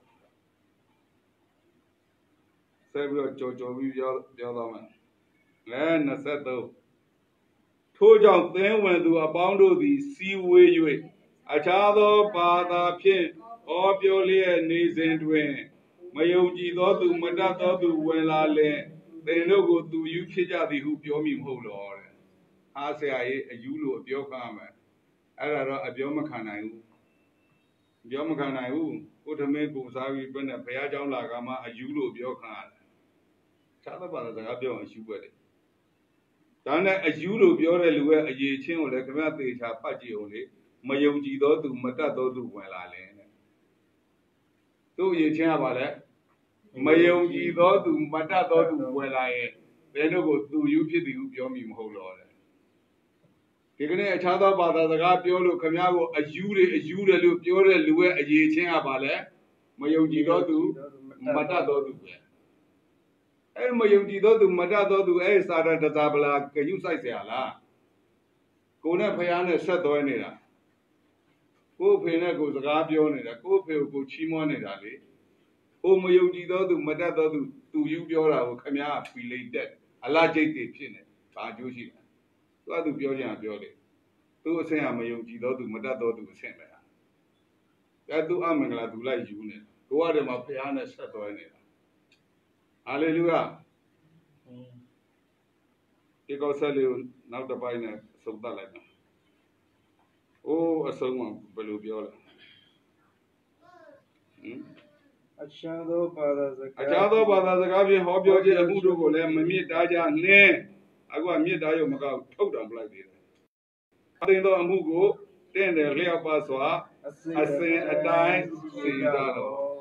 Jojo, we the other man. Land a settle. Told out then when do a bound of the sea way you a child father pin or purely a knees and win. Mayoji thought to Mata thought to when I land. They no go to you Kija the hoop your me hold on. I say I a Yulu of your farmer. I a Biomakana. Biomakana, who put a make of Savi Ben and Payajam Lagama, a Yulu of your car. Chalabas are up your shoe wedding. Done a Yulu of your elue a ye chin or recommend the Chapachi only. Mayoji do to Mata do when I land. So ye chin about that. Mayoji do to Mata do when I then go to you pity you your me hold on. Taking a child about the Gapiolo Camago, a Yule look your elue a ye chin about that. Mayoji do to Mata do. Eh, Mayoji do to Mata do a started the Tabla, can you say Allah? Kona Payana said to any. Ko Pena goes a Gapion, a co go Chimon and Ali. Oh, Mayoji do to Mata do to you, Biora, come out, we lay dead. A large pin, Bajushi. So do Bioja Bioli. To say I'm Mayoji do to Mata do to send her. That do Amangla to like you. Go out of my piano set to any. Hallelujah. Take out Sally, now the pioneer, so that like that. Oh, a song of Belubiola. Achado para the Gabi Hobby, a Mudu, and me, Daja, ne. I go and meet Dayo Maga, told them like this. I think the Amugo, then the Lea Paswa, I say a dime, see that.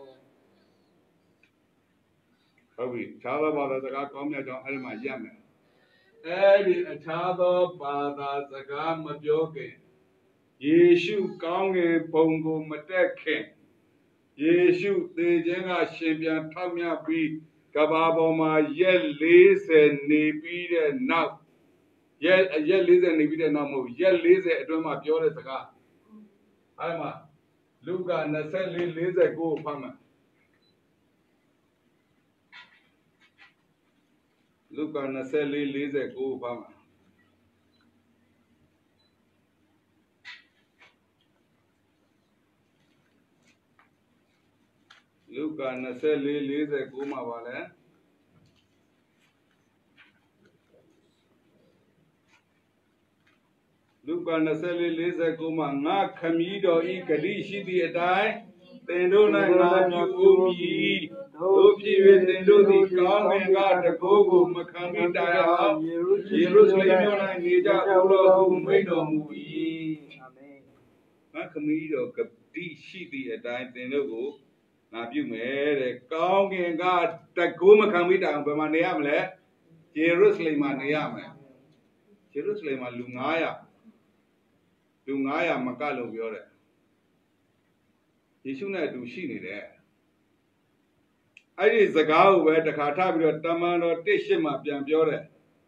Hobby, Chala the Gacomia don't have my Yemen. Eddie, a Chado Pada, the Gama joking. Yeshu Kong Pongo Mateke. Yeshu, the Jenga Champion Tamia B. Kababoma, yell lazy, nippy, and now. Yell lazy, nippy, and now. Yell lazy, I don't my pure as a car. I'm a Luca and the Sally lazy go, Pama. Luca and the Sally lazy go, Pama. Luca and the Sally lazy go, Mavale. Luca and the Sally lazy go, Ma, Camido, E. Kadishi, the die. They don't know you. Don't you they do the Kong and got the Gogo, Macami, Dia, Jerusalem, and Nija, who made a movie. Macamido, Kadishi, the die, they know. Now you made a Kong and got the Goma Kamita, but my name, Jerusalem, and Yama. Jerusalem, and Lungaya, Macalo, Yore. You should not do she there. I is the guy where the Katabi Taman or Tishima Piambiore.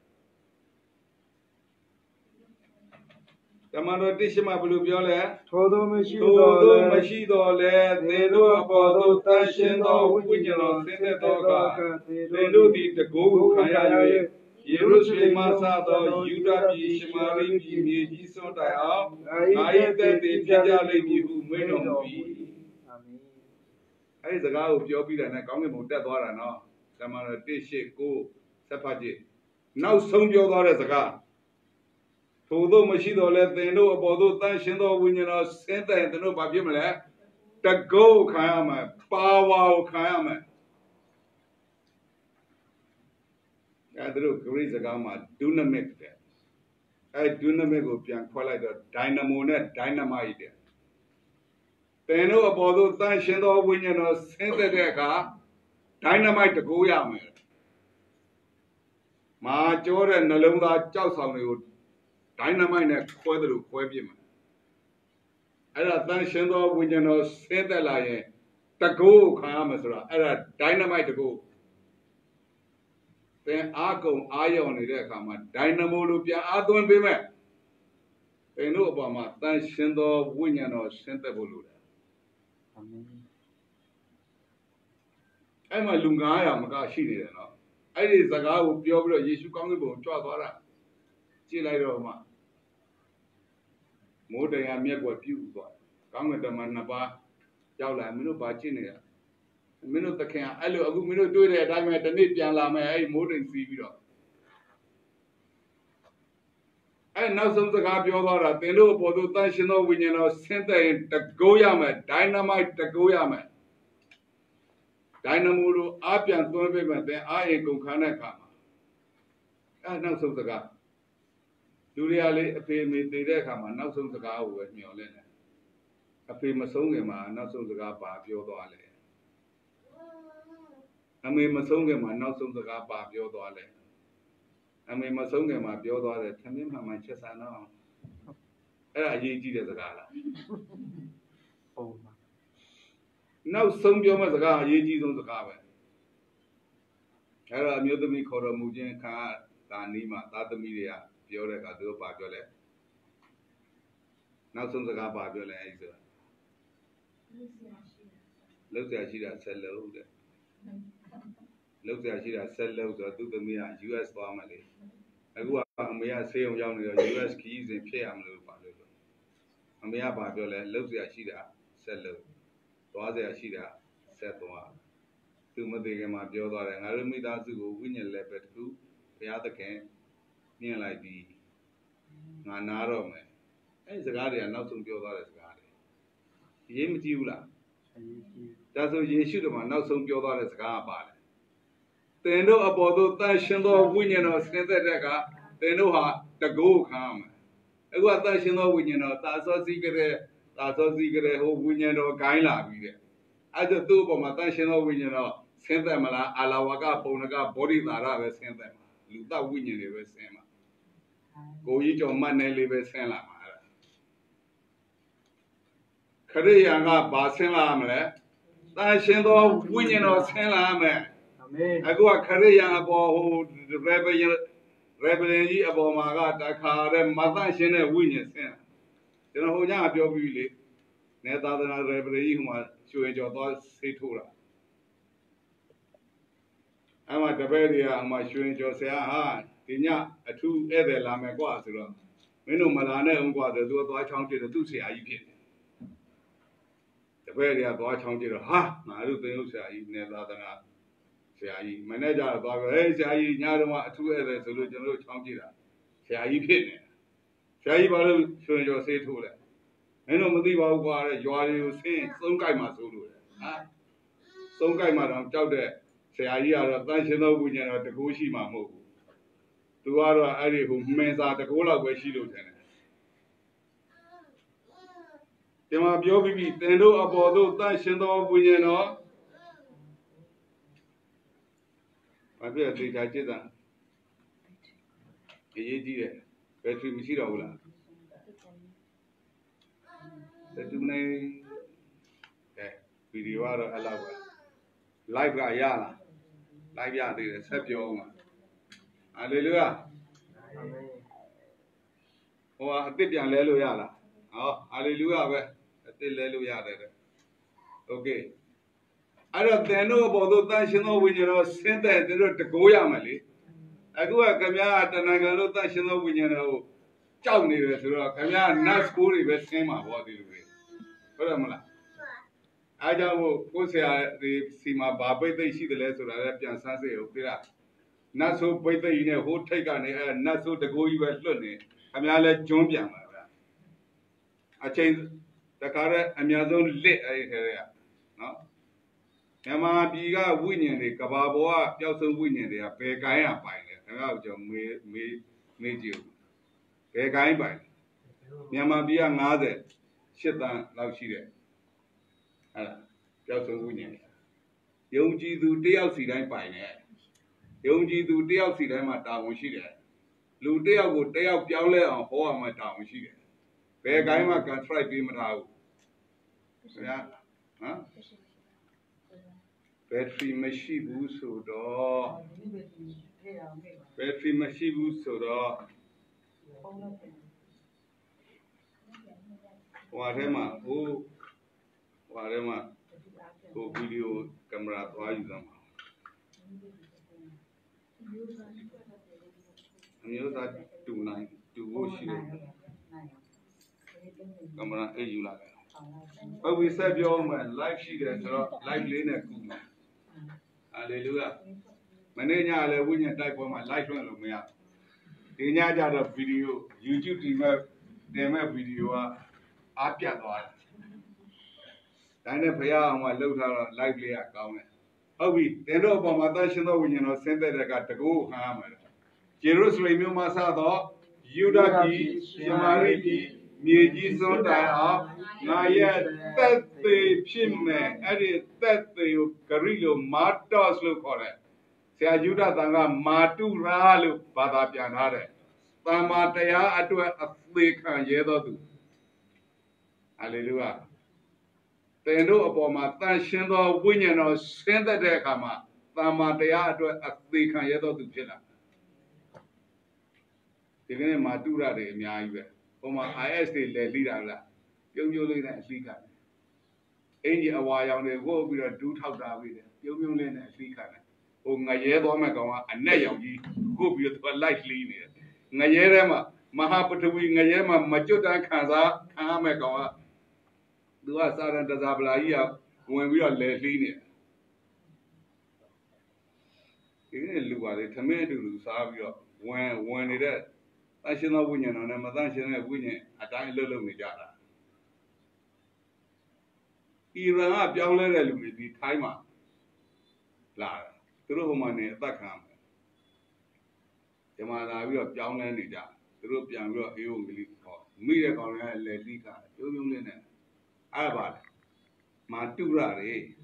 Tamano Tishima Blubiole, Todo Machido, they know about those Tashin or Wigan, they know the Go Kaya, Jerusalem, Masado, Yuda, Shimari, Jiso, I am the Jaja lady who made on me. I is a guy who Joby and I come about that or no. Tamara Tishi go Sapaji. Now some your daughter as a guy. Todo Machido let they know about those Tashindo when you know Santa and the no Babimela. The go Kayama, Power Kayama. I do Greece a gamma, do not make that. I do not make up young quality dynamo net dynamite. They know about those Tashindo when you know Santa dynamite to go yam. Ma Jordan Nalunga Chowsam dynamite quarter of Quabium. I don't Tashindo when you know Santa Lion. The go Kamasra, I dynamite to go. Then I go iron in there, come dynamo lupia, I don't be mad. တင်တို့အပေါ်မှာတန်ရှင်သောဝိညာဉ်တော်ဆင်းသက်ဖို့လိုတယ်အာမင်အဲ့မှာလူ900မကရှိနေတယ်နော်အဲ့ဒီစကားကိုပြောပြီးတော့ယေရှုကောင်းကင်ဘုံကြွသွားတာကြည့်လိုက်တော့မှမိုးတရားမြက်ကွယ်ပြုတ်သွားကောင်းကင်တမန်2ပါးရောက်လာမင်းတို့ဘာကြည့်နေတာမင်းတို့သခင်အဲ့လိုအခုမင်းတို့တွေ့တဲ့အတိုင်းပဲတနေ့ပြန်လာမယ်အဲ့မိုးတိမ်စီးပြီးတော့အဲ့နောက်ဆုံးစကားပြောသွားတာသင်တို့အပေါ်သို့တန်ရှင်သောဝိညာဉ်တော်ဆင်းသက်ရင်တကိုးရမယ်ဒိုင်နာမိုက်တကိုးရမယ်ဒိုင်နာမိုတို့အားပြန်သွင်းပေးမယ်သင်အားရင်ကုန်ခန်းတဲ့အခါမှာအဲ့နောက်ဆုံးစကားလူတွေကလေအဖေမေတည်တဲ့အခါမှာနောက်ဆုံးစကားကိုပဲမျှော်လင့်တယ်အဖေမဆုံးခင်မှာနောက်ဆုံးစကားပါပြောသွားလဲအမေမဆုံးခင်မှာနောက်ဆုံးစကားပါပြောသွားလဲအမေမဆုံးခင်မှာပြောသွားတယ်သမင်းမှန်မှန်ချက်ဆန်တော့အဲ့ဒါအရေးကြီးတဲ့စကားလားဟုတ်ပါနောက်ဆုံးပြောမဲ့စကားအရေးကြီးဆုံးစကားပဲအဲ့တော့အမျိုးသမီးခေါ်တော်မူခြင်းခါဒါနီးမှာသားသမီးတွေကပြောတဲ့အခါသူတို့ပါပြောလဲနောက်ဆုံးစကားပါပြောလဲအဲ့ဒီဆိုတာလောက်ဆရာရှိတာဆက်လို့တဲ့လောက်ဆရာရှိတာဆက်လို့ဆိုတော့သူသမီးက US သွားမှလေအခုကအမေကဆေးရုံရောက်နေတော့ US ခီးစဉ်ဖြစ်ရမလို့ပါလို့အမေကပါပြောလဲလောက်ဆရာရှိတာဆက်လို့သွားဆရာရှိတာဆက်သွားသူမသေးခင်မှာပြောသွားတယ်ငါတို့မိသားစုကိုဝိညာဉ်လည်းပဲတခုဘုရားသခင်မြင်လိုက်ပြီးငါနားတော့မယ်အဲ့ဒီစကားတွေကနောက်ဆုံးပြောသွားတဲ့စကားတွေရေးမကြည့်ဘူးလားဒါဆိုယေရှုတော်မှာနောက်ဆုံးပြောသွားတဲ့စကားကပါတယ်သင်တို့အပေါ်သို့တန်ရှင်သောဝိညာဉ်တော်ဆင်းသက်တဲ့အခါသင်တို့ဟာတကိုးခံရမယ်အခုကတန်ရှင်သောဝိညာဉ်တော်သာသောစီးကြတဲ့ဟိုဝိညာဉ်တော်ဂိုင်းလာပြီးတဲ့အဲ့ဒါသူ့အပေါ်မှာတန်ရှင်သောဝိညာဉ်တော်ဆင်းသက်မလားအာလာဝကပုံနကဘောဓိသာရပဲဆင်းသက်မှာလူတဝိညာဉ်တွေပဲဆင်းမှာကိုကြီးကျော်မတ်နယ်လေးပဲဆင်းလာမှာခရိယာကဘာဆင်းလာမလဲတန်ရှင်သောဝိညာဉ်တော်ဆင်းလာမယ်အာမင်အခုကခရိယာအပေါ်ဟို rebellion ကြီးအပေါ်မှာကတခါတဲ့မတန့်ရှင်းတဲ့ဝိညာဉ်ဆင်းကျွန်တော်ဟိုညပြောပြီးလေနေသာသနာ rebellion ကြီးဟိုမှာရွှေကြော်သွားဆေးထိုးတာအမှတပည့်တွေကအမှရွှေကြော်ဆရာဟာဒီညအထူးဧည့်သည်လာမယ်ကွာဆိုတော့မင်းတို့မလာနဲ့အောင်ကွာဆိုသူကသွားချောင်းကြည့်တယ်သူ့ဆရာကြီးဖြစ်တယ်တပည့်တွေကသွားချောင်းကြည့်တော့ဟာငါတို့သင်တို့ဆရာကြီးနေသာသနာဆရာကြီးမနေ့ကျတော့သွားပြောဟေးဆရာကြီးညတော့အထူးဧည့်သည်ဆိုလို့ကျွန်တော်တို့ချောင်းကြည့်တာဆရာကြီးဖြစ်နေဆရာကြီးဘာလို့ရွှေကြော်ဆေးထိုးလဲမင်းတို့မသိပါဘူးကွာတဲ့ရွာတွေကိုဆင်းသုံးကြိုက်မှဆိုလို့ဟာသုံးကြိုက်မှတော့ကြောက်တဲ့ဆရာကြီးကတော့တန်ရှင်သောဝိညာဉ်တော်တကူရှိမှမဟုတ်ဘူးသူကတော့အဲ့ဒီဟိုမှင်စာတကူလောက်ပဲရှိလို့ထင်တယ်ဒီမှာပြောပြီးပြီသင်တို့အပေါ်သို့တန်ရှင်သောဝိညာဉ်တော်ဘာဖြစ်လဲသေချာကြည့်တာအရေးကြီးတယ်ဘယ်ထရီမရှိတော့ဘူးလားတူနေကဲဗီဒီယိုကတော့အဲ့လောက်ပဲ live ကရလား live ရသေးတယ်ဆက်ပြောအောင်ပါဟာလေလုယာအာမင်ဟိုအစ်စ်ပြန်လဲလို့ရလားဟောဟာလေလုယာပဲအစ်စ်လဲလို့ရတယ်တဲ့โอเคအဲ့တော့သင်တို့အပေါ်သို့တန်ရှင်သောဝိညာဉ်တော်ဆင်းသက်သင်တို့တကိုးရမယ်လေအခုကခင်ဗျားတဏ္ဍာကလို့တန်ရှင်သောဝိညာဉ်တော်ကိုကြောက်နေတယ်ဆိုတော့ခင်ဗျား nut school တွေပဲဆင်းမှာပေါ့ဒီလိုတွေဟုတ်တယ်မလားအားကြောင့်ကိုဆရာဒီစီမှာဘာပိတ်သိရှိတယ်လဲဆိုတာလည်းပြန်ဆန်းစစ်အောင်ပြရနတ်ဆိုပိတ်သိကြီးနဲ့ဟိုထိတ်ကနေအဲနတ်ဆိုတကိုးကြီးပဲလွတ်နေခင်ဗျားလည်းကျွန်းပြန်ပါဗျာအချိန်တခါတည်းအများဆုံးလစ်အဲ့ဒီထဲကနော်မြန်မာပြည်ကဝိညာဉ်တွေကဘာပေါ်ကပျောက်ဆုံးဝိညာဉ်တွေကဘယ်ကိုင်းရပိုင်လဲခင်ဗျားတို့ကြောင့်မေးကြည့်ဦးဘယ်ကိုင်းပိုင်မြန်မာပြည်က58တန်းလောက်ရှိတယ်အဲ့ဒါပျောက်ဆုံးဝိညာဉ်ယုံကြည်သူတယောက်စီတိုင်းပိုင်တယ်ယုံကြည်သူတယောက်စီတိုင်းမှာတာဝန်ရှိတယ်လူတယောက်ကိုတယောက်ပြောင်းလဲအောင်ဟောရမှတာဝန်ရှိတယ်ဘယ်ကိုင်းမှ constraint ပေးမထားဘူးခင်ဗျာဟမ်ဘက်ထရီမရှိဘူးဆိုတော့ဘက်ထရီမရှိဘူးဆိုတော့ Whatever, oh, whatever, oh, video camera, why is them? And you that 29 to go shoot camera, you like. But we said your man, like she gets like Lena Kuma. Hallelujah. Manana, when you type on my life on me up. The Naja video, YouTube team, them video, Apia. Then the Paya, my local lively account. How we, they know about my national when you know, send that I got to go hammer. Jerusalem, Masado, Yudaki, Shamariki, Miji Sonda, Naya, that the Chimne, Eddie, that the Carillo, Martos look for it. Say Judah Tanga, Matu Ralu, Padapianare. Tamatea, I do a flick and yedo. Hallelujah. They know about my tension or winning or send the decama. Tamatea, I do a flick and yedo to Chilla. The name Matura de Miaga. Oh, my IS leader. You lead a seeker. Any a while on the world with a do how that with it. You lead a seeker. Oh, Nayedo Magawa, and Nayogi, who be a light linear. Nayerema, Mahapatuwi, Nayema, Majuda Kaza, Kamagawa. Do us and Zablaia when we are less linear. You didn't look at it, tomato to Savio when it is. I should not win on a Madan winning at I little Mijada. Even up young little with the timer. Lara, through money at that camp. The man we are young and Nija, through young, you believe for media on a ledica, you linen. Abad, Matura,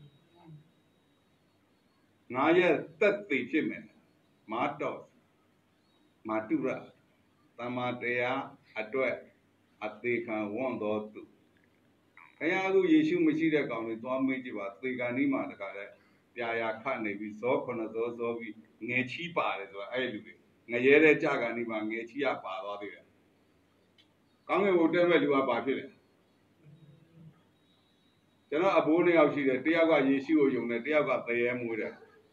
Naya, 30 chimney, Matos, Matura. Tamatea, a duet, a take and 1 or 2. Kayago Yeshu Machida County, Tom Mijiba, Tiganima, the Kare, Yaya Kane, we saw Conazo, so we Nechipa as well. I do it. Nayere Jaganima, Nechia Pada. Come will tell you about it. You're not a bony out here, Tiaga Yeshu, you know, Tiaga, the M with it.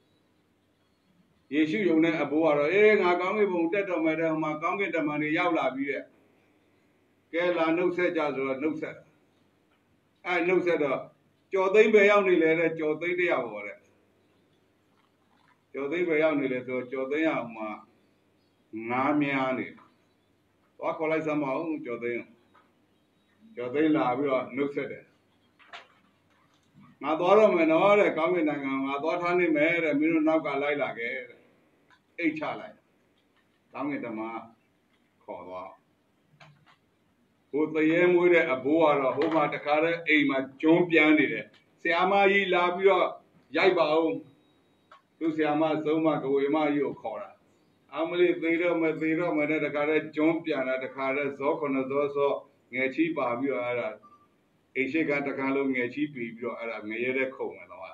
Yeshu, you know, a boar, I can't even tell my conga the money Yaula be there. Kela no said as well, no said. I know said, Jordan be only let it, Jordan the hour. Jordan be only let it, Jordan, Namiani. What call I some own Jordan? Jordan la, we are no said it. My daughter and all the coming, I thought honey made a minute now got like it. A child. Coming to my call. Who the yam with a boar or home at the car, a my champion. Say, Ama ye love your Yaiba. To say, Ama so much away my you call. Amely theatre, my theatre, my the car, champion at the car, Zokon as also near cheap of you are a shake at the car, near cheap if you are a mayor comb and all.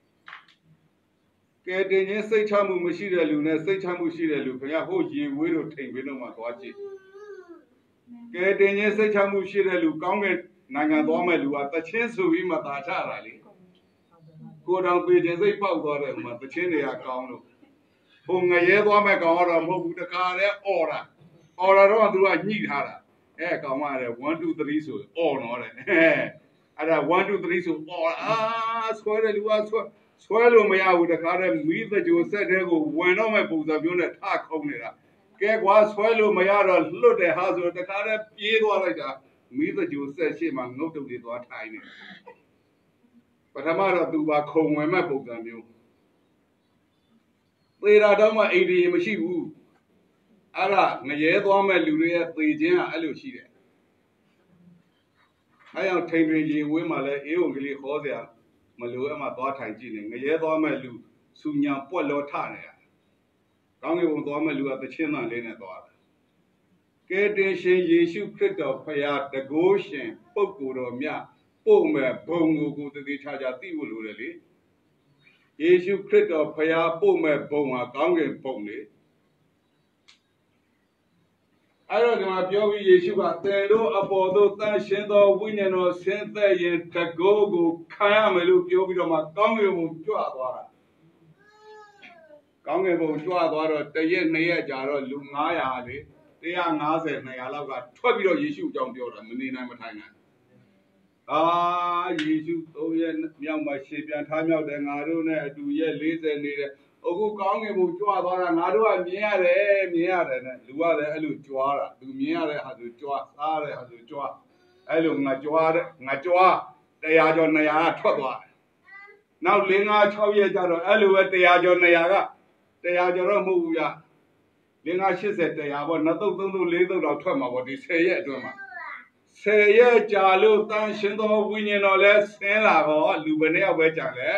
Getting say Chamu Machida Luna, say Chamu Shida Luca, hold you will take with no one watch it. Getting say Chamu Shida Luca, Nanga Doma Lua, the chance of him at Acharali. Go down page and say powder, but the chin account. Whom a year or make order, move the car order. Or I don't do I need her. Eh, come on, 1, 2, 3, so or not. Eh, and 1, 2, 3, so or swear you was swallow me out with the car and me that you said, when on my books of unit attack only. Get was swallow my out, look at house with the car and pay like that. Me that you said, she man, not to be tiny. But I'm out of do back home when my books on you. They are done my 80 machine. Ara, Nayet on my Luria, the Jena Alushida. I am taking you with my early Hosia, Malua, my daughter, Nayet on my Lu, Sunya Polo Tania. Coming on my Lu at the chin and Lena daughter. Getting Shin Yeshu Critter, Payat, the Goshen, Poku, Mia, Pome, Bongo, go to the Chajati, really. Yeshu Critter, Paya, Pome, Boma, Gangan Pony. အဲ့တော့ဒီမှာပြောပြီးယေရှုကသင်တို့အပေါ်သို့တန်ရှင်းသောဝိညာဉ်တော်ဆင်းသက်ရင်တကိုးကိုခံရမယ်လို့ပြောပြီးတော့မှကောင်းကင်ဘုံကြွသွားတာကောင်းကင်ဘုံကြွသွားတော့တရက်နှစ်ရက်ကြာတော့လူ900လေ150 200လောက်ကထွက်ပြီးတော့ယေရှုအကြောင်းပြောတာမနေနိုင်မထိုင်နိုင်ယေရှု3ရက်မြောက်မှာရှေ့ပြန်ထားမြောက်တယ်ငါတို့နဲ့အတူရက်40နေတယ်အခုကောင်းကင်ဘုံကြွသွားတာငါတို့ကမြင်ရတယ်နဲ့လူကလည်းအဲ့လိုကြွားတာသူမြင်ရတဲ့ဟာဆိုကြွားစားတဲ့ဟာဆိုကြွားအဲ့လိုငါကြွား100ကျော်200ကထွက်သွားတယ်နောက်5-6ရက်ကျတော့အဲ့လိုပဲ100ကျော်200က100ကျော်တော့မဟုတ်ဘူးဗျ5-80 100ပေါ့2 3 3 4 3တော့ထွက်မှာပေါ့ဒီ10ရက်အတွင်းမှာ10ရက်ကြာလို့တန်ရှင်းသောဝိညာဉ်တော်လဲဆင်းလာတော့လူဘယ်နှယောက်ပဲကြာလဲ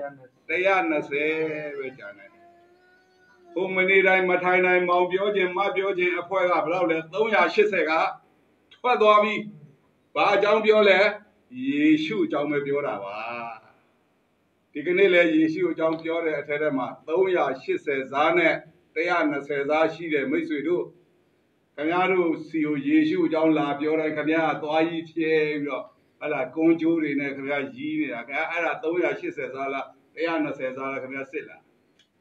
120ပဲကြာတယ်ဟိုမနေတိုင်းမထိုင်တိုင်းမောင်ပြောခြင်းမပြောခြင်းအဖွဲ့ကဘယ်လောက်လဲ380ကထွက်သွားပြီဘာအကြောင်းပြောလဲယေရှုအကြောင်းပဲပြောတာပါဒီကနေ့လဲယေရှုအကြောင်းပြောတဲ့အထက်ထဲမှာ380ဇားနဲ့120ဇားရှိတယ်မိတ်ဆွေတို့ခင်ဗျားတို့စီကိုယေရှုအကြောင်းလာပြောတိုင်းခင်ဗျားကသွားကြီးဖြဲပြီးတော့ဟလာကွန်ကျိုးတွေနဲ့ခင်ဗျားရီးနေတာခင်ဗျားအဲ့ဒါ380ဇားလား120ဇားလားခင်ဗျားစစ်လား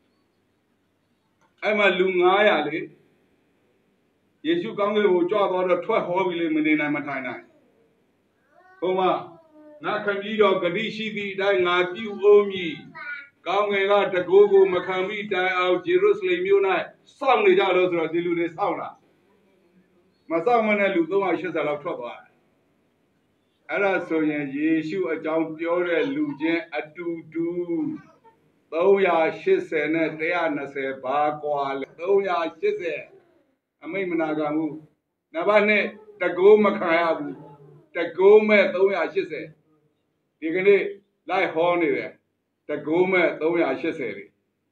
အဲ့မှာလူ900လေယေရှုကောင်းကင်ကိုကြွသွားတော့ထွက်ဟောပြီးလေမနေနိုင်မထိုင်နိုင်ဟိုမှာငါခမည်းတော်ဂတိရှိသည့်အတိုင်းငါပြုအောင်မည်ကောင်းကင်ကတကိုးကိုမခံမိတိုင်အောင်ဂျေရုဆလင်မြို့၌စောင့်နေကြလို့ဆိုတော့ဒီလူတွေစောင့်လာမစောင့်မနဲ့လူ380လောက်ထွက်သွားတယ်အဲ့ဒါဆိုရင်ယေရှုအကြောင်းပြောတဲ့လူချင်းအတူတူ380နဲ့120ဘာကွာလဲ380အမိတ်မနာခံဘူးနံပါတ်1တကိုးမခံရဘူးတကိုးမဲ့380ဒီကနေ့လိုက်ဟောနေတယ်တကိုးမဲ့380တွေ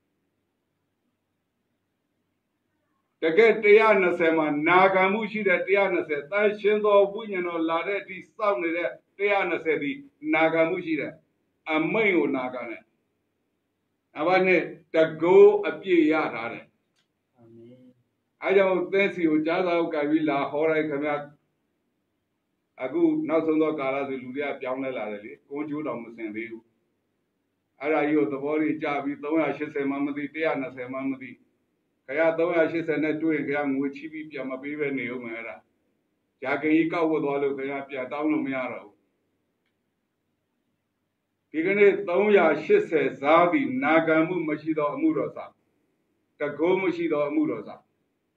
တကယ်120မှာနာခံမှုရှိတဲ့120တန်ရှင်းသောဝိညာဉ်တော်လာတဲ့အထိစောင့်နေတဲ့120ဒီနာခံမှုရှိတဲ့အမိန့်ကိုနာခံတယ်အဘနဲ့တကိုးအပြည့်ရထားတယ်အာမင်အဲကြောင့်သင်စီကိုကြားစာကိုကြိုက်ပြီးလာဟောလိုက်ခင်ဗျာအခုနောက်ဆုံးသောကာလဆိုလူတွေကပြောင်းလဲလာတယ်လေကိုကျိုးတော်မစင်သေးဘူးအဲ့ဒါကြီးကိုသဘောကြီးကြပြီး380မှမသိ120မှမသိခရ380နဲ့တွေ့ရင်ခရငွေချီးပြီးပြန်မပေးပဲနေဦးမယ်အဲ့ဒါဂျာကင်ကြီးကောက်ဝတ်သွားလို့ခရပြန်တောင်းလို့မရတော့ဘူးဒီကနေ့380ဇားပြီးနာခံမှုမရှိတော့အမှုတော်စာတကိုးမရှိတော့အမှုတော်စာ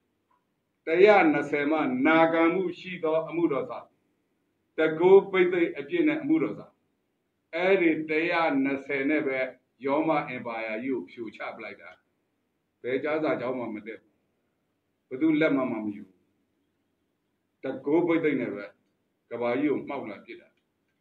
120မှနာခံမှုရှိတော့အမှုတော်စာတကိုးပိတ်သိအပြည့်နဲ့အမှုတော်စာအဲ့ဒီ120နဲ့ပဲယောမအင်ပါယာကြီးကိုဖြိုချပလိုက်တာဘယ်ကြားစာကြောင်းမှမတက်ဘယ်သူလက်မှမယူတကိုးပိတ်သိနဲ့ပဲကဘာကြီးကိုမှောက်လာပြစ်တာ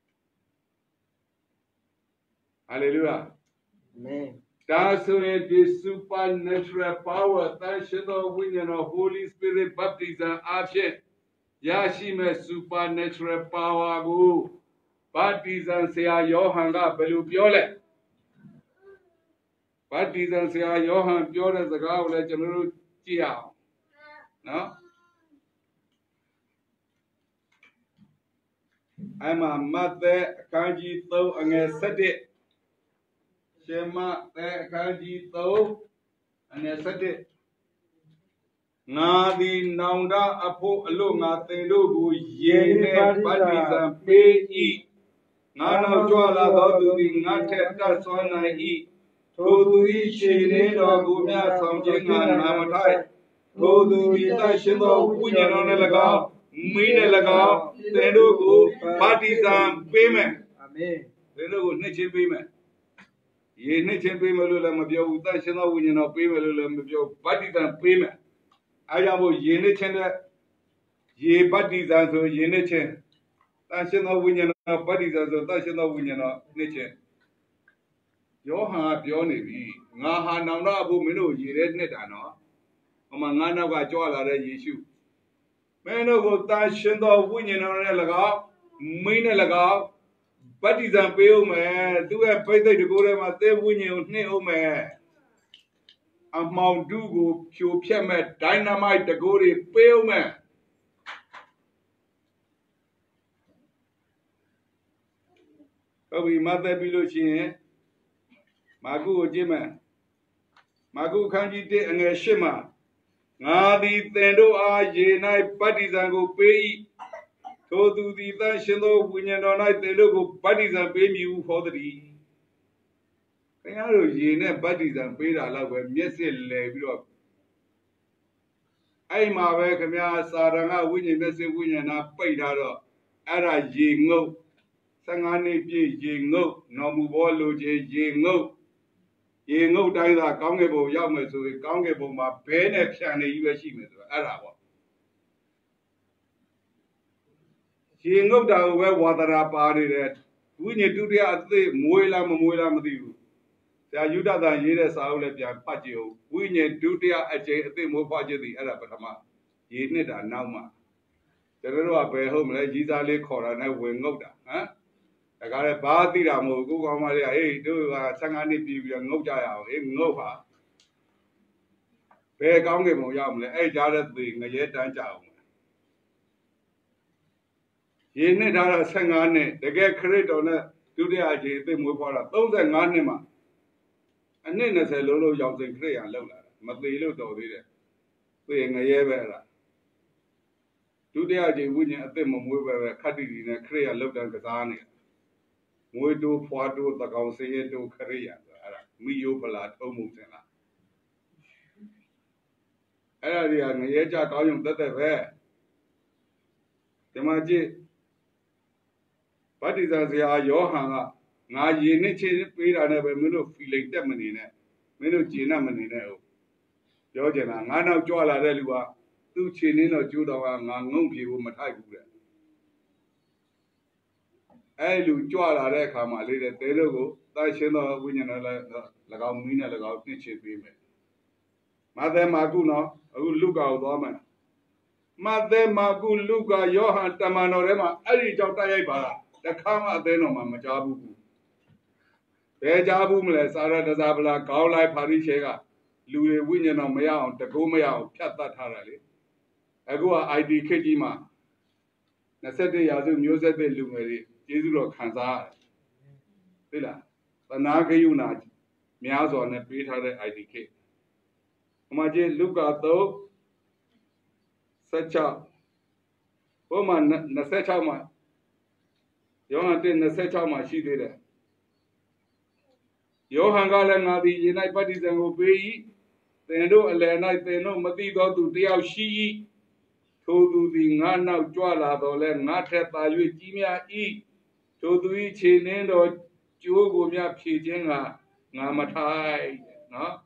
ဟာလေလုယာအာမင်ဒါဆိုရင်ဒီ supernatural power တန်ရှင်းသောဝိညာဉ်တော် Holy Spirit baptism အဖြစ်ရရှိမဲ့ supernatural power ကို baptism ဆရာယောဟန်ကဘယ်လိုပြောလဲ baptism ဆရာယောဟန်ပြောတဲ့စကားကိုလည်းကျွန်တော်တို့ကြည့်အောင်နော်အမှမတ်သဲအခန်းကြီး3အငယ်7ရှမသဲအခန်းကြီး3အငယ်7ငါသည်နောင်တအဖို့အလို့ငါသင်တို့ကိုယေနဲ့ဗတ္တိဇံပေး၏ငါနောက်ကြွလာသောသူသည်ငါထက်တတ်စွမ်းနိုင်၏ထိုသူ၏ခြေနှင်းတော်ကိုမြဆောင်ခြင်းငါမထိုက်ထိုသူသည်တတ်ရှင်းသောဝိညာဉ်တော်နှင့်၎င်းမင်းနဲ့၎င်းသင်တို့ကိုဗတ္တိဇံပေးမယ်အာမင်သင်တို့ကိုနှစ်ချင်းပေးမယ်ယေနှစ်ချင်းပေးမယ်လို့လည်းမပြောဘူးတတ်ရှင်းသောဝိညာဉ်တော်ပေးမယ်လို့လည်းမပြောဗတ္တိဇံပေးမယ်အဲကြောင့်မို့ယေနှစ်ချင်းတဲ့ယေဗတ္တိဇံဆိုယေနှစ်ချင်းတန်ရှင်းသောဝိညာဉ်တော်ဗတ္တိဇံဆိုတန်ရှင်းသောဝိညာဉ်တော်နှစ်ချင်းယောဟန်ကပြောနေပြီငါဟာနောင်တအဖို့မင်းတို့ရေတဲ့နှစ်တာနော်ဟိုမှာငါနောက်ကကြွလာတဲ့ယေရှုမင်းတို့ကိုတန်ရှင်းသောဝိညာဉ်တော်နဲ့၎င်းမင်းနဲ့၎င်းဗတ္တိဇံပေးအောင်မယ်သူ့ရဲ့ပိဋိတ်တကိုယ်ထဲမှာသေဝိညာဉ်ကိုနှိမ့်အောင်မယ်အမောင်တုကိုဖြိုဖျက်မဲ့ဒိုင်နာမိုက်တကိုယ်တွေပေးအောင်မယ် Kobe mother Biluchin, Magu Jima, Magu Kanji de and Shima, Nadi Tendo A Jenai Patizango Pay, Todu the Tanshino, Winyan on night, the logo Patizan pay you for the D. Kayaro Jene Patizan paid a love when Messi Lebro. I ma Kamia Saranga winning Messi winning a paid out. Ara Jingo. Sangani Jingo, no move all Jingo. Jingo died a congable young so the congable my pen and even she was Arabo. Jingo down where water up party that. We need to do the Muela Muela. The Yuda than Yeres outlet and Patio. We need to do the more budget the Arabama. Ye need a Nauma. The Rua Bay home like Gizale Corona will go down, huh? I got a party that will go on my hey, do Sangani people and no jail in Nova. Pay Gongamo Yamle, a jarred thing, a yet and chow. Ye need a Sangani, they get credit on it, do the idea they move for a thousand anima. And then as a Lolo Young and Cray and Lola, Matilo do it. Paying a year. Do the idea winning at them move cutting in a Cray and Lola and Kazania. We do for do the Gaussian to Korea. Me Yopalat, Omutena. Area and Yaja Goyum that they wear. The Maji. But is as they are Johanna. Now ye need to be another minute feeling them in it. Minute Ginaman in it. Georgiana, I know Joala Relua. Do chinin or Judah and Nunki woman type. I do Joala Rekama, later Telugu, Tashino, winning like our mina like our teacher women. Mother Maguna, I will look out, woman. Mother Magu Luga, Johan Tamanorema, Ari Jotayaba, the Kama Denoma Majabu. Bejabu, Sara Dazabla, Kaula Parishega, Louis Winyan on Maya, the Gomea, Kata Tarali. I go ID Kejima. Nasete Yazoo music de Lumeri. Israel Kansa. Villa. The Naga Unat. Miazo and a Peter IDK. Maji look at though such a woman, Nasechama. Yohan didn't Nasechama, she did it. Johan Galan, the United Parties and Obey. They know a night, they know Matido to Diao Shi. Todu the Nana Juala, the Lenata, Jimia E. Todu each in or Jogomia Pijinga, Namatai, no?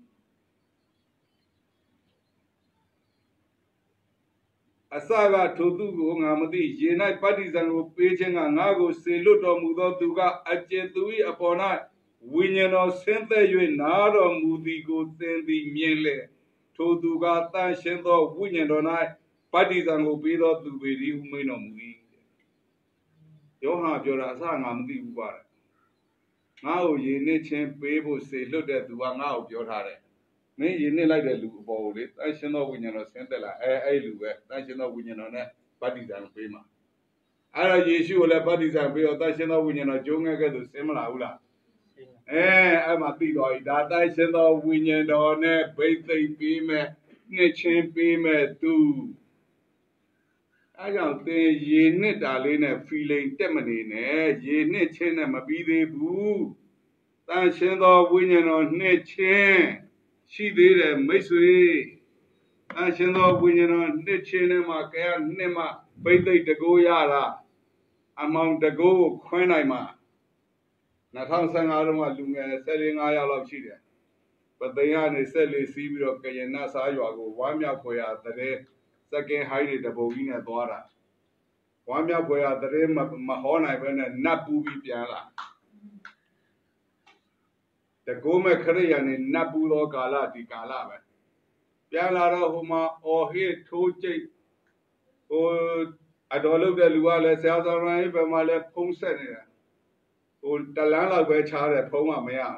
Asaga Todu Namadi, United Parties and Opaging and Nago, Seluto Mudo Duga, Ajetui upon I. Winyan Senta you Nara Mudigo Sendi Miele. Toduga Tan Shendo Winyan on I. Parties and Obedo to be human on we. Johan Jorasa Namdi Ubar. Now ye need change people say, look at the one out your heart. May you need like the look about it. I shall know when you're not sent like I do. I shall know when you're not parties and payment. I issue a parties and pay or I shall know when you're not young again to similar. I'm a big boy that I shall know when you're on a birthday payment, nature payment too. I don't think ye need a feeling teminine, ye need chin and a be the boo. Then send off winning on nature. She did a misery. And send off winning on nature and my care, Nema, birthday to go yara. Among the go, Quenima. Natansan Arama Lunga selling Ayala Chida. But the yarn is selling Sibiro Kayana Sayago, Wamia Koya, the day. Second hiding the Bovina Dora. Wamia Boya, the name of Mahona, when a Nabu Piala. The Goma Korean in Nabulo Gala di Galava. Piala Homa or here told Jake. Oh, I don't look at Luala Salzara, but my left home senator. Oh, Dalala Bechara Poma Mea.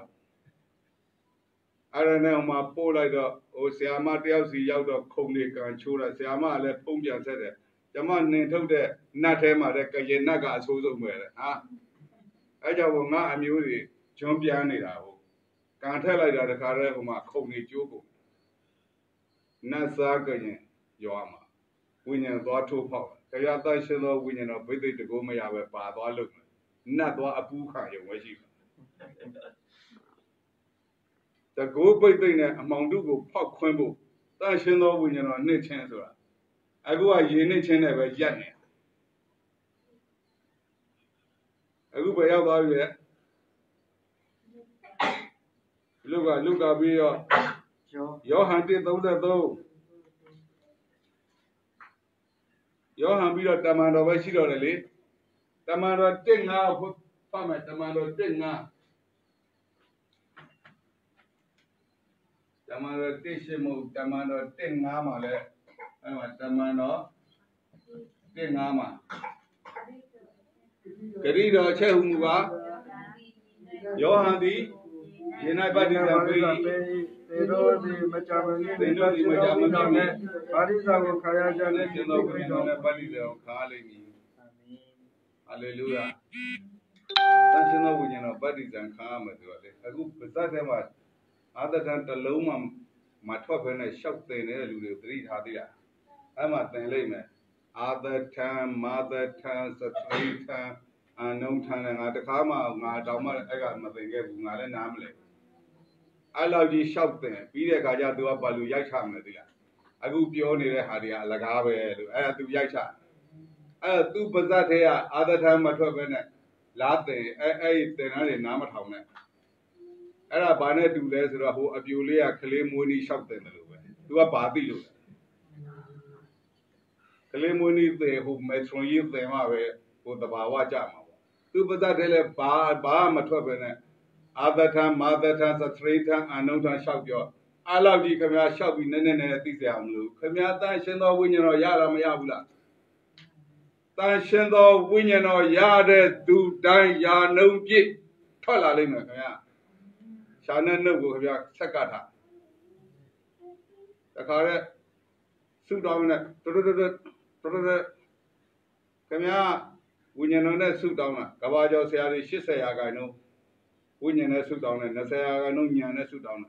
I don't know my poor like the Oceama Delsi out of Konik and Chura, Siama left Pumbia said it. The man told the Natema, the Kayanaga, so somewhere. Aja nga amuri champion ra ho. Kan thai lai da ka re ma khong ni chu ko. Na sa ka yin yo ma. Winyan twa thu phao. Kaya ta shin lo winyan no bai dai de ko ma ya ba pa twa lu. Na twa apu kha yo wa shi. Da go bai dai ne among du ko phao khwin bu. Ta shin lo winyan no nit chin so ra. Aku a yin nit chin ne ba yat ne. Aku ba yaw twa bi Luka bi yo han ti 33 yo han bi do taman do ba shi do le le taman do 15ko fa ma taman do 15taman do 15mo taman do 15ma le ai ma taman do 15ma Gari do che hu mu ba yo han ti Yenai badi sampai Tero di macam ni badi sahaja kaya jalan Chendo punya badi leo kali ni Haleluya Dan chendo punya badi jang kama tu ale Aku besar tema Ada dan terlalu matwa pernah shock tene lulu teri hati lah Ama tenlei me Ada time mother time satri time Nong time ngada kama ngada ma agak matenge ngada nam le I love you shout there. Be the Gaja do a balu yacham. I go beyond the Hadia, Lagave, I do yacha. I do Bazat here, other time at Wabene. Latte, I then I didn't know how many. I banner to Les Rahu, Abulia, Kalimuni shout in the Luwe. Do a party. Kalimuni, they who met from you, they are with the Bawa Jama. Do Bazat Bar Matwabene. Other time, mother time, a three time, and no time shout your. I love you, come here, shout me, nene, this am. Come here, Tanshendo, Winyan or Yara Mayabula. Tanshendo, Winyan or Yada, do die, ya no jit. Tola Lima, come here. Shana no go here, Sakata. The car, suit down it. Come here, Winyan on that suit down. Cabajo say, she say, I know. Winyan suit down and Nasaya no Yan suit down.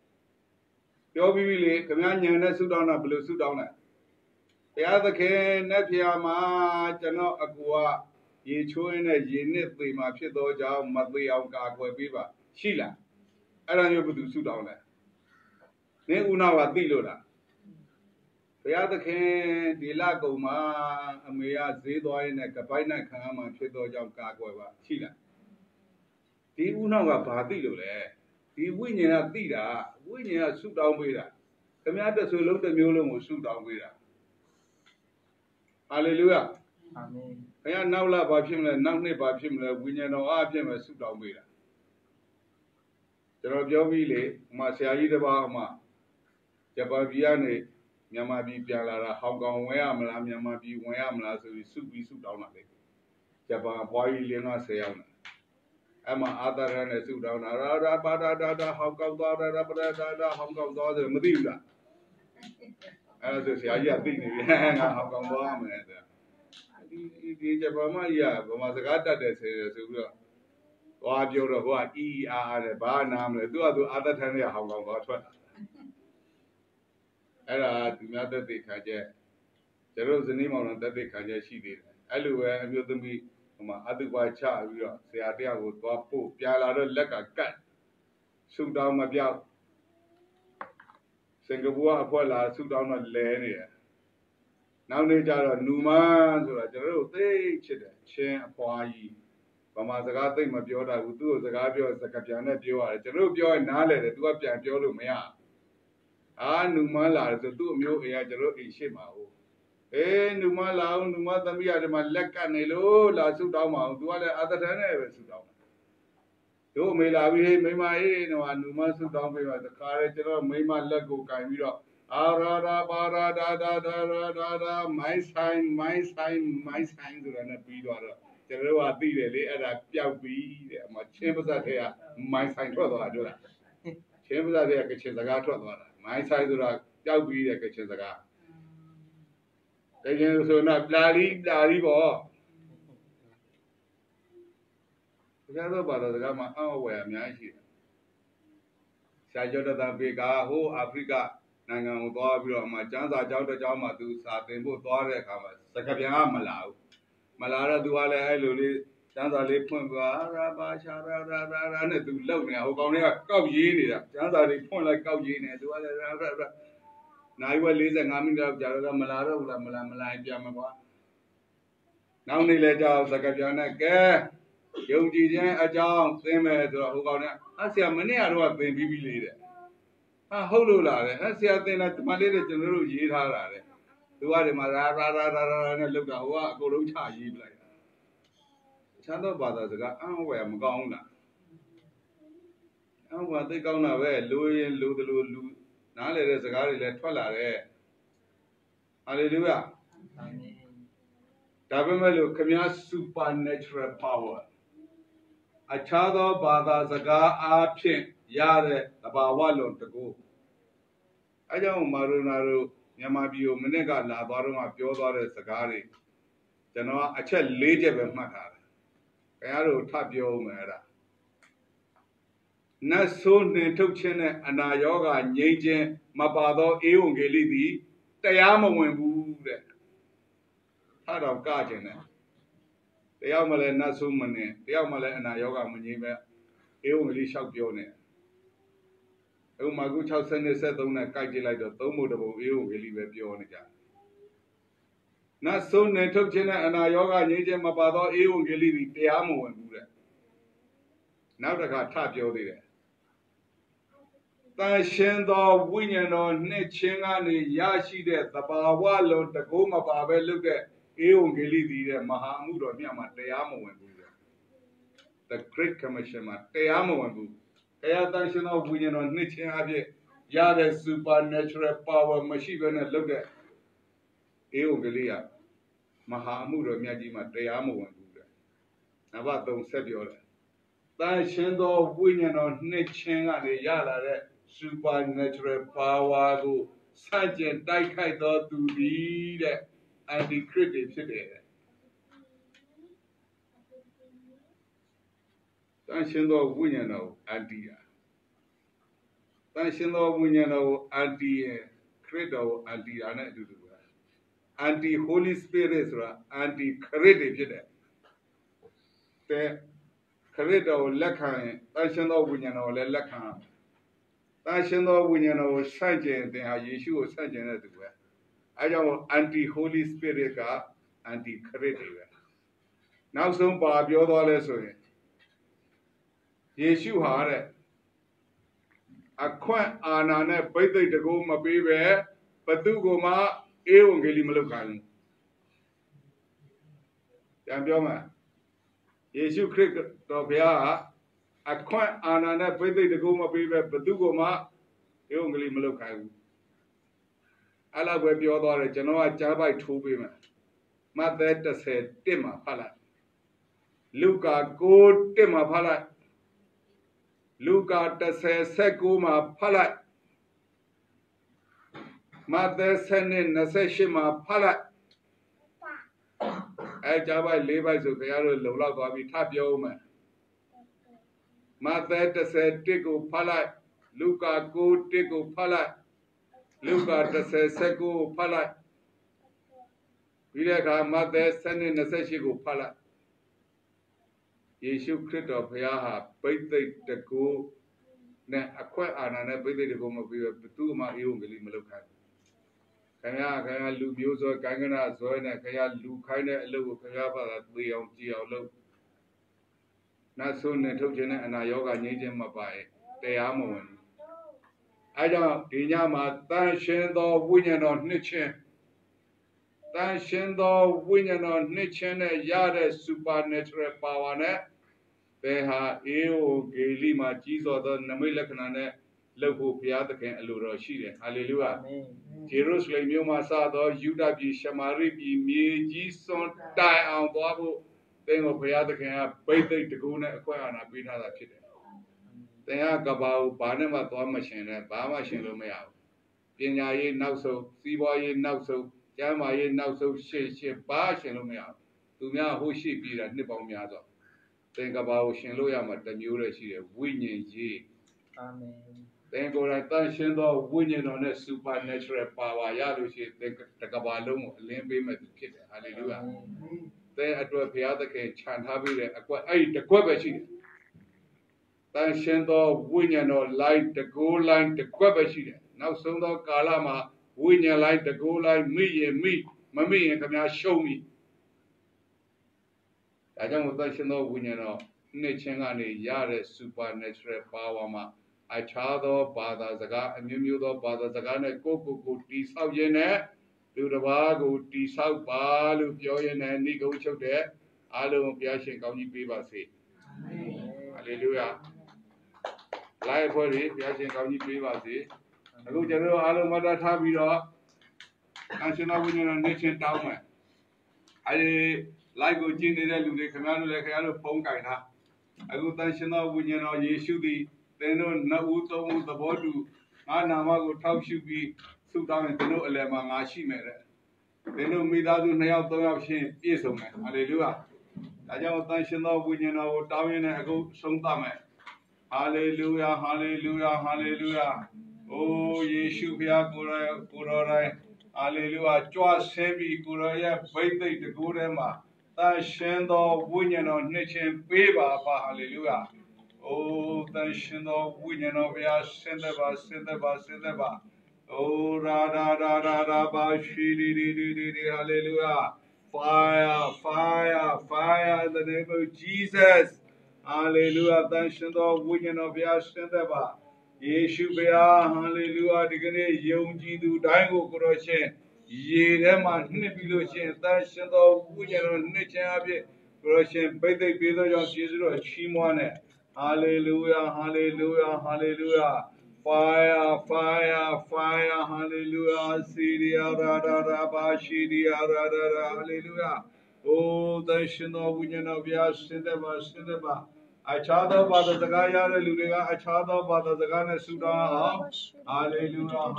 Yobi, Kamyan suit down a blue suit down. The other can Napiama, Jano Agua, ye chewing a unit, the Mapido Jow, Madly Alca, Viva, Sheila. I don't know to suit down there. Ne una Dilura. The other can Dilago Ma, Amia Zido in a Cabina Kama, Pido Jow Cagua, Sheila. Di una wa party lo le di winyan ti da winyan suit down ပေးတာခင်ဗျားတဆူလုံးတစ်မျိုးလုံးကိုsuit down ပေးတာ Hallelujah Amen ခင်ဗျားနောက်လာဘာဖြစ်မလဲနောက်နှစ်ဘာဖြစ်မလဲဝိညာဉ်တော်အားဖြင့်ပဲsuit down ပေးတာကျွန်တော်ပြောပြီးလေဟိုမှာဆရာကြီးတစ်ပါးဟိုမှာဂျပန်ပြည်ကနေမြန်မာပြည်ပြန်လာတာဟောင်ကောင်ဝင်ရမလားမြန်မာပြည်ဝင်ရမလားဆိုပြီးsuit down တာလေဂျပန်ဘွားကြီး50ရောက်နေAma other and a suit down, Rada, Hong Kong, Hong Kong, Matilda. As I say, I think Hong Kong bomb. Japamaya, Masagata, they say, what you're what E.R. Barnum, do other than Hong Kong got. Era, another day, Kaja. There was the name on that day, Kaja, she did. Everywhere, and you to be. Otherwise, child, we are say, I will go up, Piala, like a cat. Shoot down my bill. Singapore, Apola, shoot down my land. Now they are Numan, so I don't think, Chen, Apoy. Pamasagati, my biota, who do the Gabio, the Capiana, Pio, Jerubio, and Nale, the two of Piolo Mea. Ah, Numala, the two mu, Yajero, Shima. Numa lao, Numa, the Mia, the Malaka, Nelo, La Sudama, do other than ever Sudama. Do me la we may my no and Numa Sudama, the courage of Mayma Lago, Kaimira. Arada, Bara, da, my sign, to run a bead or a Jeroa Dile, and a Piabi, my chambers are here, my sign to the Chambers are there, Kachizagata, my size of a Piabi, a Kachizaga. So not bloody bo. တရားတော်ဘာသာစကားမှာအံ့ဩဖွယ်အများကြီးရှိတယ်ဆရာကျော်တပေကဟိုအာဖရိကနိုင်ငံကိုသွားပြီးတော့အမှကျန်းစာကျောင်းတစ်ကျောင်းမှာသူစာသင်ဖို့သွားတဲ့အခါမှာစကားပြန်ကမလာဘူးမလာတော့သူကလည်းအဲ့လိုလေးကျန်းစာလေးဖွင့်သွားရာဘာရှာရာနဲ့သူလှုပ်နေတာဟိုကောင်လေးကကောက်ရေးနေတာကျန်းစာလေးဖွင့်လိုက်ကောက်ရေးနေသူကလည်းနိုင်ဝဲ45မိနစ်လောက်ကြာတော့မလာတော့ဘူးလားမလာပြန်မကွာနောက်နေ့လဲကြောက်စကားပြန်နဲ့ကဲယုံကြည်ခြင်းအကြောင်းသင်မယ်ဆိုတော့ဟိုကောင်ကအဆရာမနေ့ကတော့သင်ပြီးပြီလေတဲ့ဟာဟုတ်လို့လားတဲ့ဆရာသင်တာဒီမှာလေးတွေကျွန်တော်တို့ရေးထားတာတဲ့သူကဒီမှာရာနဲ့လောက်တာဟိုကအကုန်လုံးချရေးပလိုက်တာချမ်းတော့ဘာသာစကားအံ့ဝယ်မကောင်းလားအံ့ဝယ်သိကောင်းတာပဲလိုရင်လိုတယ်လို့လူနားလေတဲ့စကားတွေလည်းထွက်လာတယ်ဟာလေလုယာအာမင်ဒါပေမဲ့လို့ခမည်း supernatural power အခြားသောဘာသာစကားအားဖြင့်ရတဲ့သဘာဝလွန်တကူအဲကြောင့်မာရိုနာတို့မြန်မာပြည်ကိုမနေ့ကလာသွားတော့မှပြောသွားတဲ့စကားတွေကျွန်တော်အချက်၄ချက်ပဲမှတ်ထားတယ်ခင်ဗျားတို့ထပ်ပြောဦးမယ်အဲ့ဒါနတ်ဆိုးနှင်ထုတ်ခြင်းနဲ့အနာရောဂါငြိမ်းခြင်းမပါသောဧဝံဂေလိသည်တရားမဝင်ဘူးတဲ့ထတော့ကခြင်းနဲ့တယောက်မှလည်းနတ်ဆိုးမနှင်တယောက်မှလည်းအနာရောဂါမငြိမ်းပဲဧဝံဂေလိလျှောက်ပြောနေဥမာကု60နဲ့73နဲ့ကြိုက်ကြည့်လိုက်တော့သုံးဖို့တပုံဧဝံဂေလိပဲပြောနေကြနတ်ဆိုးနှင်ထုတ်ခြင်းနဲ့အနာရောဂါငြိမ်းခြင်းမပါသောဧဝံဂေလိသည်တရားမဝင်ဘူးတဲ့နောက်တစ်ခါထပြောသေးတယ်တန်ရှင်သောဝိညာဉ်တော်နှစ်ချင်းကနေရရှိတဲ့သဘာဝလုံးတကိုးမပါပဲလုပ်တဲ့ဧဝံဂေလိသည်တဲ့မဟာအမှုတော်မြတ်မှာတရားမဝင်ဘူးတဲ့ The Great Commission မှာတရားမဝင်ဘူးတရားတန်ရှင်သောဝိညာဉ်တော်နှစ်ချင်းအဖြစ်ရတဲ့ supernatural power မရှိဘဲနဲ့လုပ်တဲ့ဧဝံဂေလိကမဟာအမှုတော်မြတ်ကြီးမှာတရားမဝင်ဘူးတဲ့နံပါတ်3ဆက်ပြောတယ်တန်ရှင်သောဝိညာဉ်တော်နှစ်ချင်းကနေရလာတဲ့ supernatural power ကိုစကြင်တိုက်ခိုက်သောသူသည်တဲ့ antichrist တွေဖြစ်တယ်တန်ရှင်သောဝိညာဉ်တော်ကိုအန်တီယာတန်ရှင်သောဝိညာဉ်တော်ကိုအန်တီရခရစ်တော်ကိုအန်တီယာနဲ့အတူတူပဲ anti holy spirit ဆိုတာ anti ခရစ်တွေဖြစ်တယ်တဲ့ခရစ်တော်ကိုလက်ခံရင်တန်ရှင်သောဝိညာဉ်တော်ကိုလည်းလက်ခံတန်ရှင်သောဝိညာဉ်တော်ကိုဆန့်ကျင်တဲ့ဟာယေရှုကိုဆန့်ကျင်တဲ့သူပဲအဲကြောင့် anti holy spirit က anti ခရစ်တွေပဲနောက်ဆုံးပါပြောသွားလဲဆိုရင်ယေရှုဟာတဲ့အခွင့်အာဏာနဲ့ဗိသိက်တကူမပေးပဲဘသူကိုမှဧဝံဂေလိမလုပ်ခိုင်းဘူးပြန်ပြောမှာယေရှုခရစ်တော်ဘုရားကအခွင့်အာဏာနဲ့ဗိသိက်တကူမပေးပဲဘသူကိုမှဧဝံဂေလိမလုပ်ခိုင်းဘူးအဲ့လောက်ပဲပြောသွားတယ်ကျွန်တော်ကကြားပိုက်ထိုးပေးမယ်မဿဲ10:1မှာဖတ်လိုက်လုကာ9:1မှာဖတ်လိုက်လုကာ10:19မှာဖတ်လိုက်မဿဲ10:28မှာဖတ်လိုက်အဲကြားပိုက်4ပိုက်ဆိုခင်ဗျားတို့လုံလောက်သွားပြီထပ်ပြောဦးမယ်မဿဲ10:1ကိုဖတ်လိုက်လုကာ9:1ကိုဖတ်လိုက်လုကာ10:19ကိုဖတ်လိုက်ပြီးတဲ့အခါမဿဲ10:28ကိုဖတ်လိုက်ယေရှုခရစ်တော်ဘုရားဟာဗိသိက်တကူနဲ့အခွင့်အာဏာနဲ့ဗိသိက်တကူမပြီးဘသူမှဧဝံဂေလိမလုပ်ခိုင်းဘူးခင်ဗျာလူမျိုးစွဲကိုင်းကနာဇွဲနဲ့ခင်ဗျာလူခိုင်းတဲ့အလုပ်ကိုခင်ဗျာဘာသာသေအောင်ကြည်အောင်လုပ်နတ်ဆိုးနဲ့ထုတ်ခြင်းနဲ့အနာရောဂါငြိမ်းခြင်းမပါရင်တရားမဝင်ဘူးအဲကြောင့်ဒီညမှာတန်ရှင်သောဝိညာဉ်တော်နှစ်ချင်းတန်ရှင်သောဝိညာဉ်တော်နှစ်ချင်းနဲ့ရတဲ့ supernatural power နဲ့ဘယ်ဟာဧဝံဂေလိမှာကြီးစွာသောနမိတ်လက္ခဏာနဲ့လုပ်ဖို့ဘုရားသခင်အလိုတော်ရှိတယ်ဟာလေလုယာဂျေရုရှလင်မြို့မှာစသောယူဒပြည်ရှမာရိပြည်မြေကြီးစွန်တိုင်အောင်သွားဖို့သင်ကိုဘုရားသခင်ကဗိသိက်တကူနဲ့အခွင့်အာဏာပေးထားတာဖြစ်တယ်သင်ကကဘာကိုဘာနဲ့မှသွားမရှင်နဲ့ဘာမှရှင်လို့မရဘူးပညာရေးနောက်ဆုံးစီးပွားရေးနောက်ဆုံးကျမ်းမာရေးနောက်ဆုံးရှေ့ဘာရှင်လို့မရဘူးသူများဟိုရှိပြီးတာနှစ်ပေါင်းများစွာ Think about Shinloya, the Mura, winning ye. Amen. Then go like that, Shindo, winning on a supernatural power. Yalushi, think the Gabalum, Limbi, Kid. Hallelujah. Then at what the other can chant happy, the Quabashi. Then Shindo, winning or light the goal line, the Quabashi. Now, Sundo Kalama, winning light the goal line, me and me, Mammy, and come out, show me. I don't want to know when you know, Nichangani, Yare, supernatural power. I chado, Bada Zaga, and Mudo, Bada Zagana, Coco, Tea South Yene, do the Bago, Tea South Balu, Joyan, and Nico Chow there, Alu, Piashin, County Piva say. Hallelujah. Life for it, Piashin, County Piva say. I go to Alu Mother Tabira, National Union Nation Town. I like go Jin, they come out like a Ponka. I go National Union or Yeshu, they know Nauto, the Bodu, Anamago Tau should be Sudan and no Elema, she made it. They know me that do not have shame, yes, man. Hallelujah. I don't National Union or Down and I go sometime. Hallelujah, hallelujah, hallelujah. Oh, Yeshu Pia Kurai. Hallelujah. Chua Sebi Kuraya, Baita the Gurema. That Shendo Union on Nation Beba. Hallelujah. Oh, that Shendo Union of Ya Sendeba. Oh, Rada Ba Shidi. Hallelujah. Fire in the name of Jesus. Hallelujah. Shendo Union of Ya Sendeba. Yeshu Bea, hallelujah, Digane, Yonji do Dango Kuroshen, Yerema, Nibiloshen, Tashendo, Wujan, Nichabi, Kuroshen, Bede Bido, Jesus, Shimone. Hallelujah, hallelujah. Fire, hallelujah. Sidia, Rada, Shidia, Rada, hallelujah. Oh, Dashino, Wujan of Yasindaba. Achado Bada Zagaya Luga, Achado Bada Zagana Suda. Hallelujah.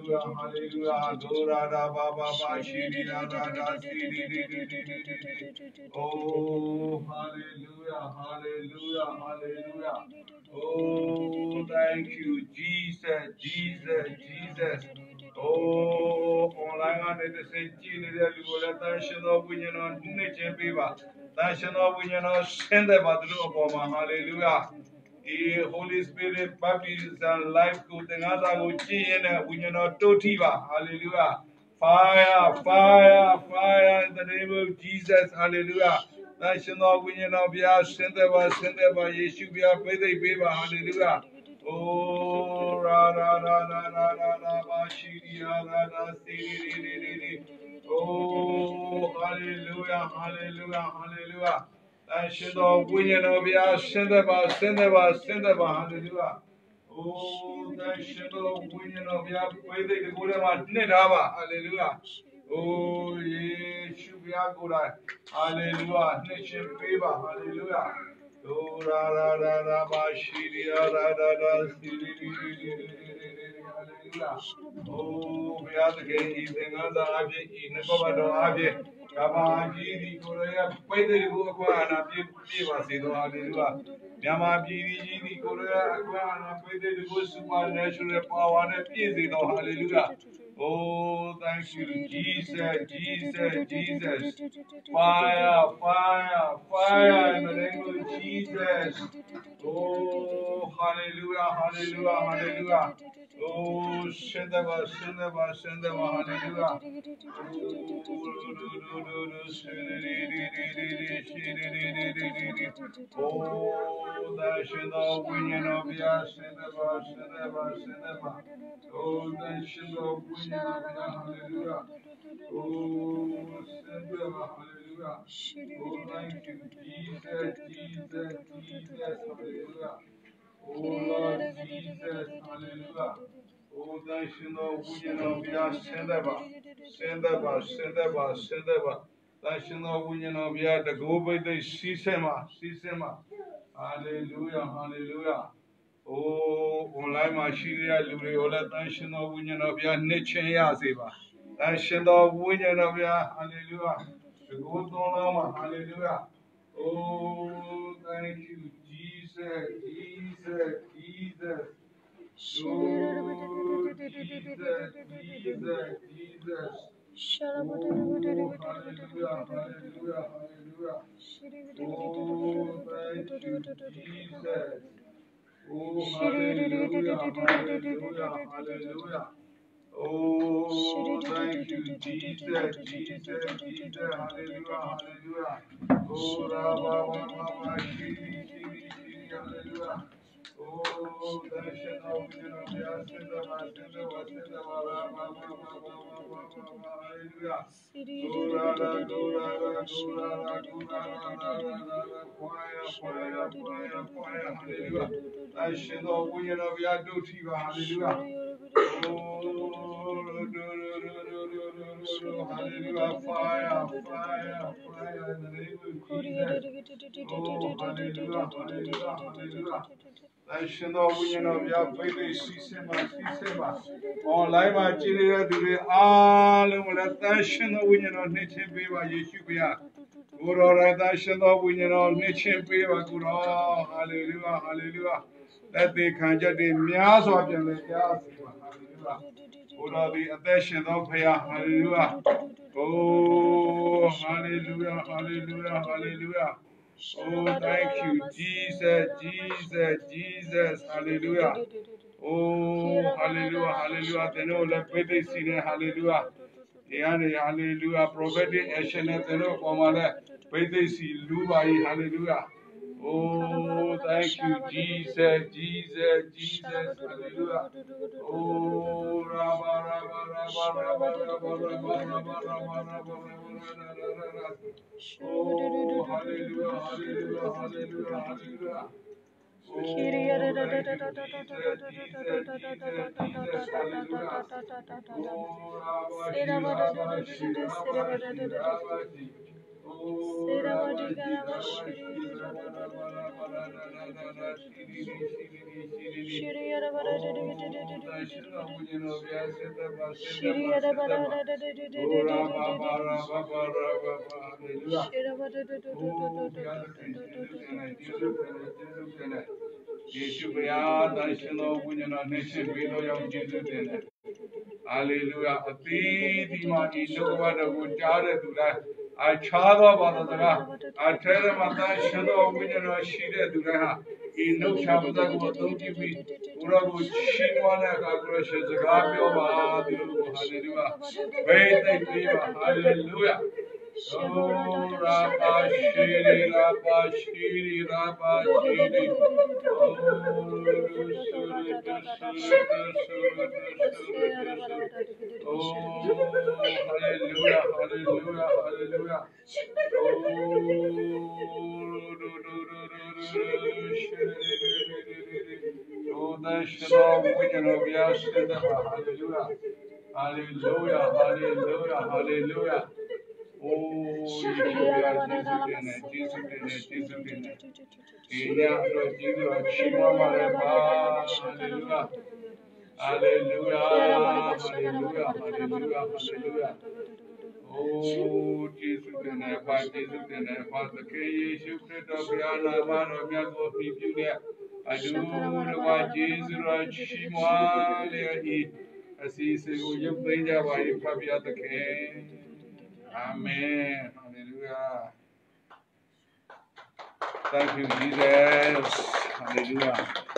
Dora Baba Shiri Rada Siri. Oh, hallelujah. Oh, thank you, Jesus. Oh, online on the same national union on nature paper. National union of send the Badru, hallelujah. The Holy Spirit baptism and life good and other good union of Totiva, hallelujah. Fire in the name of Jesus, hallelujah. National union of Ya send the Yeshu be a baby, hallelujah. Oh, oh, hallelujah. That should all winning of ya send about, hallelujah. Oh, that should all winning of ya way they go to Nidaba, hallelujah. Oh, yeah, should be a good eye, hallelujah. Nation favor, hallelujah. Oh, oh, we are the game, he's another object in the government object. Kama jiri Korea, pwede libuwa kwa anapiwa sido hallelujah. Yama jiri Korea kwa anapwede libuwa supernatural power anapiwa sido hallelujah. Oh, thank you, Jesus. Fire in the name of Jesus. Oh, hallelujah. Oh, Shendava, hallelujah. Oh, that Shendava, winning of Ya, Shendava. Oh, that Shendava, winning of Ya, hallelujah. Oh, Shendava, hallelujah. Oh, thank you, Jesus, hallelujah. Oh, Lord Jesus, hallelujah. Oh, thank you, Lord, we are Shendava. Thank you, Lord, we are the global day, Sisema. Hallelujah. Oh, online machine, Luriola, thank you, Lord, we are nature, Yaziva. Thank you, Lord, hallelujah. The good Lama, hallelujah. Oh, thank you, Jesus, Jesus, Jesus. Oh, Jesus, Jesus, Jesus. Oh, hallelujah, hallelujah, hallelujah. Oh, thank you, Jesus. Oh, hallelujah, hallelujah, hallelujah. Oh, thank you, Jesus, Jesus, Jesus, hallelujah, hallelujah. Oh, Rabba, Baba, Shiri, Shiri, Shiri, hallelujah. Oh, darshan of Vyasindha, Vasindha, Vasindha, Baba, hallelujah. Gurara, Gurara, Gurara, Gurara, fire, fire, fire, fire, hallelujah. Darshan of Vyaduthiva, hallelujah. Hallelujah, fire, fire, fire in the name of Jesus. Oh, hallelujah, hallelujah, hallelujah. Darshan of Vyaduthiva, online ma chile dure all mula darshan of Niche Beva Yeshua. Guru darshan of Niche Beva Guru, hallelujah, hallelujah. Let the Kanja de Mias of the hallelujah. Guru the darshan of Haya, hallelujah. Oh, hallelujah, hallelujah, hallelujah. Oh, thank you, Jesus, Jesus, Jesus, hallelujah. Oh, hallelujah, hallelujah. Teno lepete sine, hallelujah. Yani, hallelujah. Prophetic action teno komale pete si lubai, hallelujah. Oh, thank you, Jesus, Jesus, Jesus, hallelujah. Oh, Rabba, Rabba, Rabba, Rabba, Rabba, Rabba, Rabba, Rabba, Rabba. Oh, hallelujah, hallelujah, hallelujah, hallelujah. Oh, thank you, Jesus, Jesus, Jesus, Jesus, hallelujah. Oh, Rabashi, Rabashi, Rabashi, Rabashi. Oh, Rabashi, Rabashi, Rabba, Rabba, Rabba, Rabba, Shiri, Shiri, Shiri. Oh, Dashina, Vujino, Vyasindha, Vasindha, Vasindha. Oh, Rabba, Rabba, Rabba, Rabba, hallelujah. Oh, Yeshua, Dashino, Vujino, Nation, Vilo, Yam, Jesus, hallelujah. Ati ma inogwa da gujare dura. Achada bada dura. Atere mata shado omijano shire dura ha. Inok shabda ko dogi bi. Ura ko shinwana ka kura shazagabyo ba dilu hallelujah. Vete diva hallelujah. Oh, Rabba Shiri, Rabba Shiri, Rabba Shiri. Oh, hallelujah, hallelujah, hallelujah. Oh, hallelujah, hallelujah, hallelujah, hallelujah. Oh, Jesus, hallelujah, hallelujah, hallelujah, hallelujah. Oh, Jesus, and I find Jesus, and I find the K. You could have been a man of your people there. I do what Jesus, Shimwa, as he said, you bring your wife, Pabia the King. Amen. Hallelujah. Thank you, Jesus. Hallelujah.